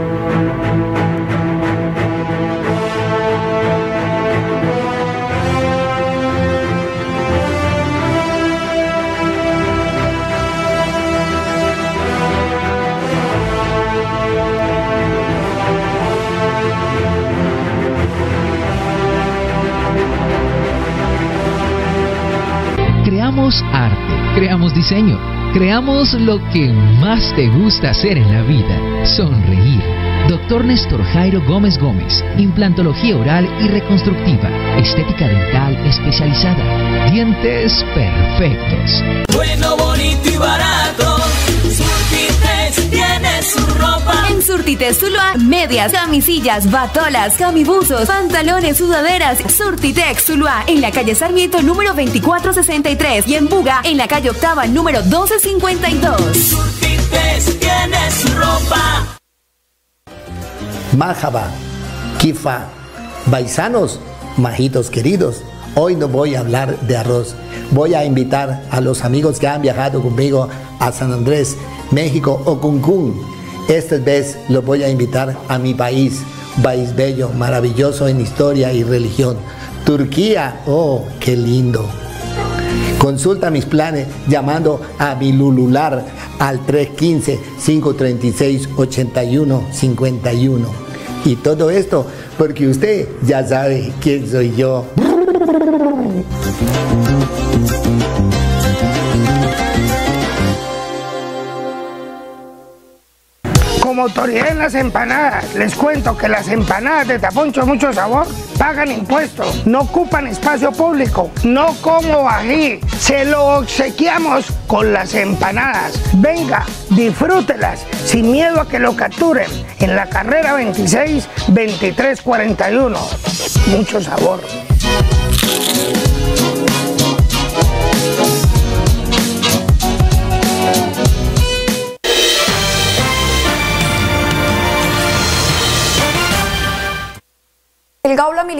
Creamos arte, creamos diseño, creamos lo que más te gusta hacer en la vida, sonreír. Doctor Néstor Jairo Gómez Gómez, implantología oral y reconstructiva, estética dental especializada, dientes perfectos. Bueno, bonito y barato, Surtitex tiene su ropa. En Surtitex Tuluá, medias, camisillas, batolas, camibuzos, pantalones, sudaderas. Surtitex Tuluá, en la calle Sarmiento número veinticuatro sesenta y tres y en Buga, en la calle Octava número doce cincuenta y dos. Surtitex tiene su ropa. Marhaba, Kifa, paisanos, majitos queridos. Hoy no voy a hablar de arroz. Voy a invitar a los amigos que han viajado conmigo a San Andrés, México o Cancún. Esta vez los voy a invitar a mi país, país bello, maravilloso en historia y religión. Turquía, oh, qué lindo. Consulta mis planes llamando a mi Lulular al tres uno cinco, cinco tres seis, ocho uno cinco uno. Y todo esto porque usted ya sabe quién soy yo. Como autoridad en las empanadas, les cuento que las empanadas de Taponcho Mucho Sabor pagan impuestos, no ocupan espacio público, no como ají, se lo obsequiamos con las empanadas. Venga, disfrútelas sin miedo a que lo capturen en la carrera veintiséis, veintitrés cuarenta y uno. Mucho sabor.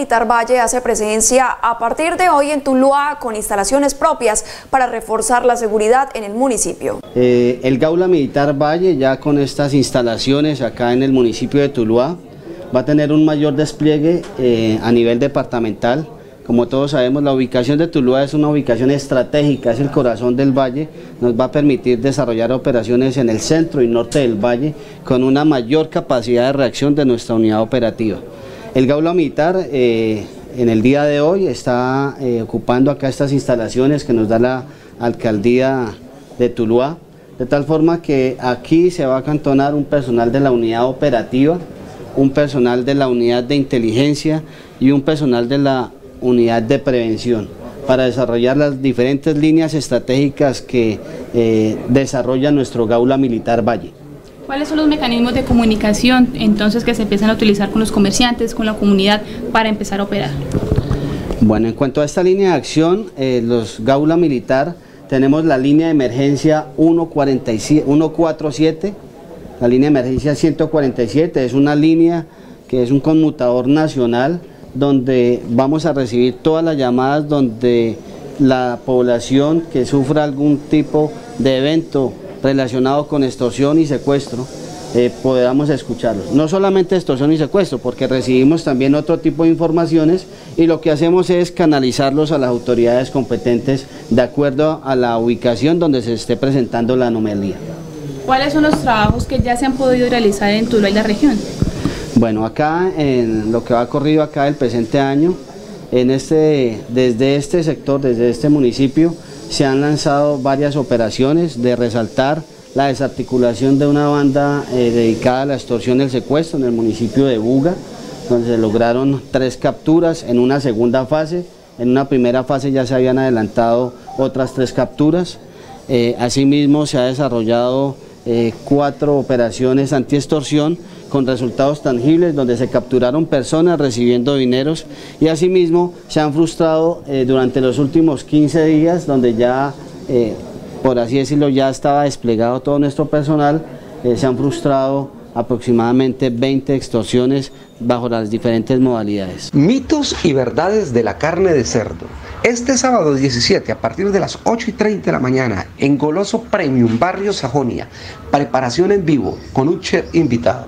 Militar Valle hace presencia a partir de hoy en Tuluá con instalaciones propias para reforzar la seguridad en el municipio. Eh, el Gaula Militar Valle, ya con estas instalaciones acá en el municipio de Tuluá, va a tener un mayor despliegue eh, a nivel departamental. Como todos sabemos, la ubicación de Tuluá es una ubicación estratégica, es el corazón del valle, nos va a permitir desarrollar operaciones en el centro y norte del valle con una mayor capacidad de reacción de nuestra unidad operativa. El Gaula Militar eh, en el día de hoy está eh, ocupando acá estas instalaciones que nos da la alcaldía de Tuluá, de tal forma que aquí se va a acantonar un personal de la unidad operativa, un personal de la unidad de inteligencia y un personal de la unidad de prevención para desarrollar las diferentes líneas estratégicas que eh, desarrolla nuestro Gaula Militar Valle. ¿Cuáles son los mecanismos de comunicación entonces que se empiezan a utilizar con los comerciantes, con la comunidad para empezar a operar? Bueno, en cuanto a esta línea de acción, eh, los Gaula Militar tenemos la línea de emergencia ciento cuarenta y siete, la línea de emergencia ciento cuarenta y siete es una línea que es un conmutador nacional donde vamos a recibir todas las llamadas donde la población que sufra algún tipo de evento relacionado con extorsión y secuestro eh, podamos escucharlos. No solamente extorsión y secuestro, porque recibimos también otro tipo de informaciones y lo que hacemos es canalizarlos a las autoridades competentes de acuerdo a la ubicación donde se esté presentando la anomalía. ¿Cuáles son los trabajos que ya se han podido realizar en Tuluá y la región? Bueno, acá en lo que va corrido acá el presente año, en este, desde este sector, desde este municipio, se han lanzado varias operaciones de resaltar la desarticulación de una banda eh, dedicada a la extorsión y el secuestro en el municipio de Buga, donde se lograron tres capturas en una segunda fase. En una primera fase ya se habían adelantado otras tres capturas. Eh, asimismo se ha desarrollado eh, cuatro operaciones antiextorsión con resultados tangibles donde se capturaron personas recibiendo dineros y asimismo se han frustrado eh, durante los últimos quince días donde ya, eh, por así decirlo, ya estaba desplegado todo nuestro personal, eh, se han frustrado aproximadamente veinte extorsiones bajo las diferentes modalidades. Mitos y verdades de la carne de cerdo. Este sábado diecisiete a partir de las ocho y treinta de la mañana en Goloso Premium, Barrio Sajonia, preparación en vivo con un chef invitado.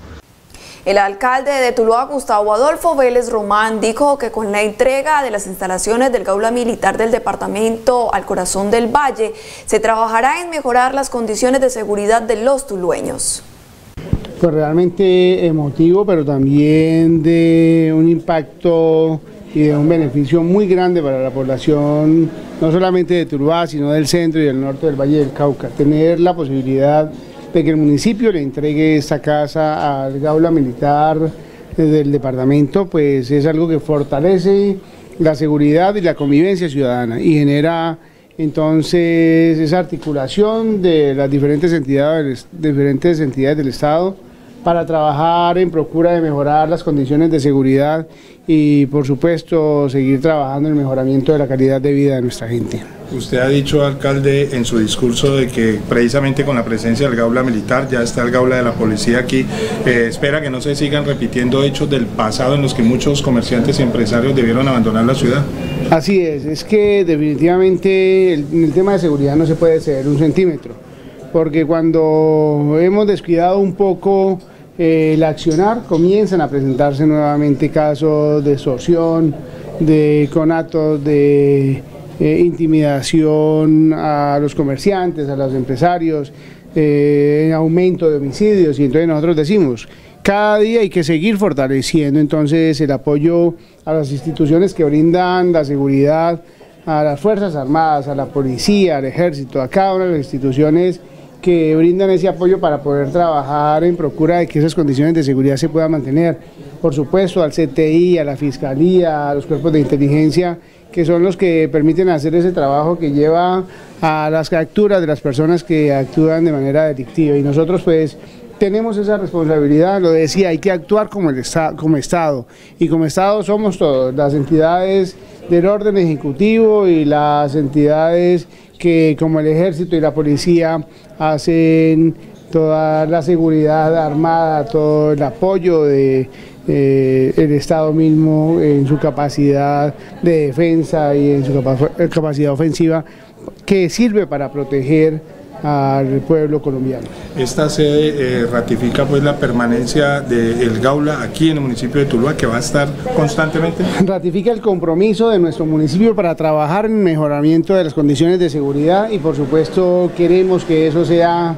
El alcalde de Tuluá, Gustavo Adolfo Vélez Román, dijo que con la entrega de las instalaciones del Gaula Militar del departamento al corazón del valle, se trabajará en mejorar las condiciones de seguridad de los tulueños. Pues realmente emotivo, pero también de un impacto y de un beneficio muy grande para la población, no solamente de Tuluá, sino del centro y del norte del Valle del Cauca. Tener la posibilidad de que el municipio le entregue esta casa al Gaula Militar del departamento, pues es algo que fortalece la seguridad y la convivencia ciudadana y genera entonces esa articulación de las diferentes entidades, diferentes entidades del Estado para trabajar en procura de mejorar las condiciones de seguridad y por supuesto seguir trabajando en el mejoramiento de la calidad de vida de nuestra gente. Usted ha dicho, alcalde, en su discurso de que precisamente con la presencia del Gaula Militar, ya está el Gaula de la Policía aquí, eh, espera que no se sigan repitiendo hechos del pasado en los que muchos comerciantes y empresarios debieron abandonar la ciudad. Así es, es que definitivamente el, en el tema de seguridad no se puede ceder un centímetro, porque cuando hemos descuidado un poco eh, el accionar, comienzan a presentarse nuevamente casos de extorsión, de conatos, de eh, intimidación a los comerciantes, a los empresarios, eh, aumento de homicidios, y entonces nosotros decimos, cada día hay que seguir fortaleciendo entonces el apoyo a las instituciones que brindan la seguridad, a las Fuerzas Armadas, a la Policía, al Ejército, a cada una de las instituciones que brindan ese apoyo para poder trabajar en procura de que esas condiciones de seguridad se puedan mantener. Por supuesto, al C T I, a la Fiscalía, a los cuerpos de inteligencia, que son los que permiten hacer ese trabajo que lleva a las capturas de las personas que actúan de manera delictiva. Y nosotros pues tenemos esa responsabilidad, lo decía, hay que actuar como, el esta, como Estado, y como Estado somos todos, las entidades del orden ejecutivo y las entidades que como el Ejército y la Policía hacen toda la seguridad armada, todo el apoyo de eh, el Estado mismo en su capacidad de defensa y en su capa capacidad ofensiva, que sirve para proteger al pueblo colombiano. Esta sede eh, ratifica pues la permanencia del Gaula aquí en el municipio de Tuluá, que va a estar constantemente. Ratifica el compromiso de nuestro municipio para trabajar en el mejoramiento de las condiciones de seguridad y por supuesto queremos que eso sea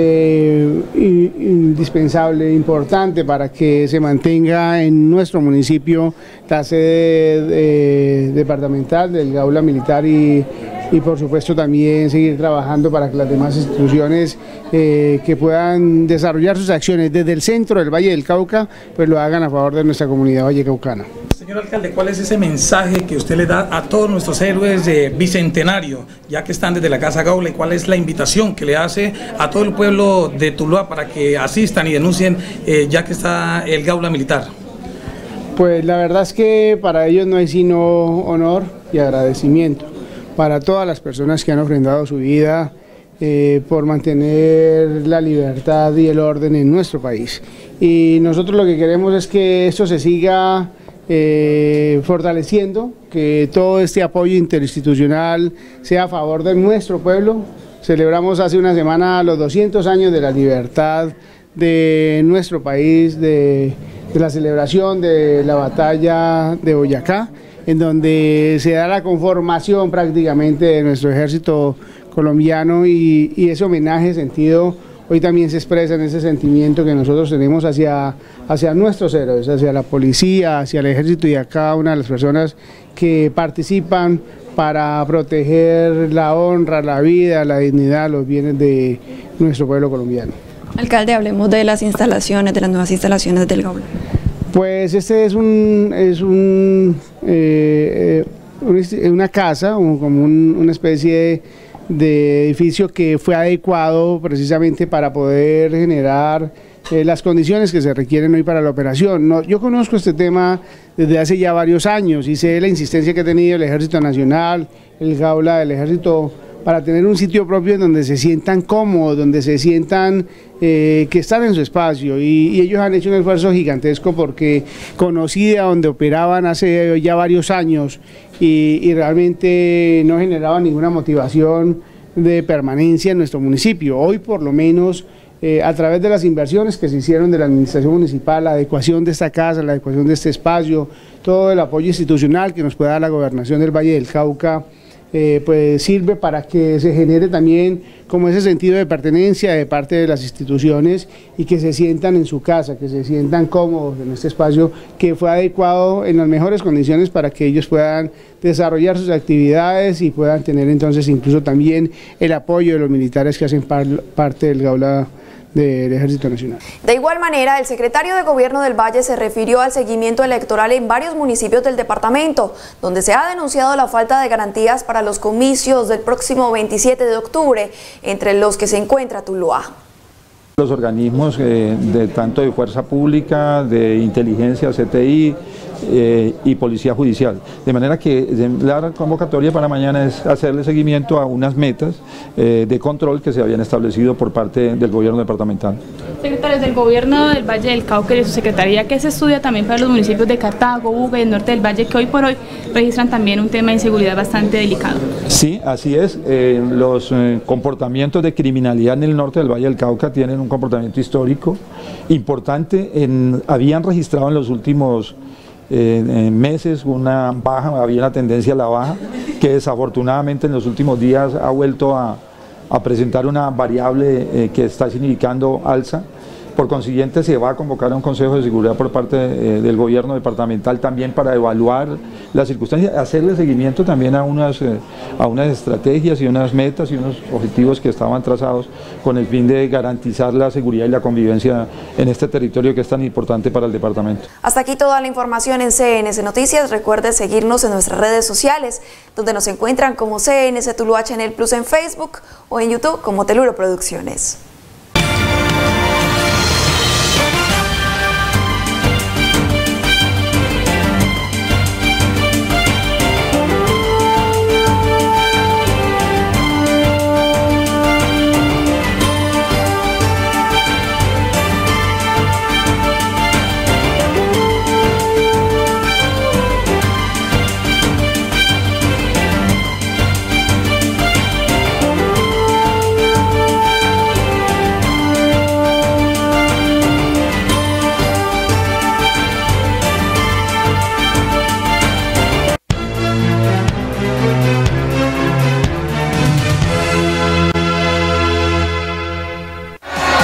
eh, indispensable, importante para que se mantenga en nuestro municipio la sede eh, departamental del Gaula Militar y y por supuesto también seguir trabajando para que las demás instituciones eh, que puedan desarrollar sus acciones desde el centro del Valle del Cauca, pues lo hagan a favor de nuestra comunidad vallecaucana. Señor alcalde, ¿cuál es ese mensaje que usted le da a todos nuestros héroes de Bicentenario, ya que están desde la Casa Gaula, y cuál es la invitación que le hace a todo el pueblo de Tuluá para que asistan y denuncien, eh, ya que está el Gaula Militar? Pues la verdad es que para ellos no hay sino honor y agradecimiento. Para todas las personas que han ofrendado su vida eh, por mantener la libertad y el orden en nuestro país. Y nosotros lo que queremos es que esto se siga eh, fortaleciendo, que todo este apoyo interinstitucional sea a favor de nuestro pueblo. Celebramos hace una semana los doscientos años de la libertad de nuestro país, de, de la celebración de la batalla de Boyacá, en donde se da la conformación prácticamente de nuestro ejército colombiano y, y ese homenaje sentido hoy también se expresa en ese sentimiento que nosotros tenemos hacia, hacia nuestros héroes, hacia la policía, hacia el ejército y a cada una de las personas que participan para proteger la honra, la vida, la dignidad, los bienes de nuestro pueblo colombiano. Alcalde, hablemos de las instalaciones, de las nuevas instalaciones del Gaula. Pues este es un es un, eh, una casa, un, como un, una especie de, de edificio que fue adecuado precisamente para poder generar eh, las condiciones que se requieren hoy para la operación. No, yo conozco este tema desde hace ya varios años y sé la insistencia que ha tenido el Ejército Nacional, el Gaula del Ejército, para tener un sitio propio en donde se sientan cómodos, donde se sientan eh, que están en su espacio y, y ellos han hecho un esfuerzo gigantesco porque conocí a donde operaban hace ya varios años y, y realmente no generaban ninguna motivación de permanencia en nuestro municipio. Hoy por lo menos eh, a través de las inversiones que se hicieron de la administración municipal, la adecuación de esta casa, la adecuación de este espacio, todo el apoyo institucional que nos puede dar la Gobernación del Valle del Cauca, Eh, pues sirve para que se genere también como ese sentido de pertenencia de parte de las instituciones y que se sientan en su casa, que se sientan cómodos en este espacio que fue adecuado en las mejores condiciones para que ellos puedan desarrollar sus actividades y puedan tener entonces incluso también el apoyo de los militares que hacen par parte del Gaula del Ejército Nacional. De igual manera, el secretario de Gobierno del Valle se refirió al seguimiento electoral en varios municipios del departamento, donde se ha denunciado la falta de garantías para los comicios del próximo veintisiete de octubre, entre los que se encuentra Tuluá. Los organismos eh, de tanto de fuerza pública, de inteligencia, C T I eh, y policía judicial. De manera que la convocatoria para mañana es hacerle seguimiento a unas metas eh, de control que se habían establecido por parte del gobierno departamental. Secretarios del Gobierno del Valle del Cauca y de su secretaría, ¿qué se estudia también para los municipios de Cartago, Buga y el norte del Valle, que hoy por hoy registran también un tema de inseguridad bastante delicado? Sí, así es. Eh, los eh, comportamientos de criminalidad en el norte del Valle del Cauca tienen un comportamiento histórico importante. En, habían registrado en los últimos eh, en meses una baja, había una tendencia a la baja, que desafortunadamente en los últimos días ha vuelto a, a presentar una variable eh, que está significando alza. Por consiguiente, se va a convocar a un Consejo de Seguridad por parte eh, del gobierno departamental también para evaluar las circunstancias, hacerle seguimiento también a unas, eh, a unas estrategias y unas metas y unos objetivos que estaban trazados con el fin de garantizar la seguridad y la convivencia en este territorio que es tan importante para el departamento. Hasta aquí toda la información en C N C Noticias. Recuerde seguirnos en nuestras redes sociales, donde nos encuentran como C N C Tuluá Channel Plus en Facebook o en YouTube como Teluro Producciones.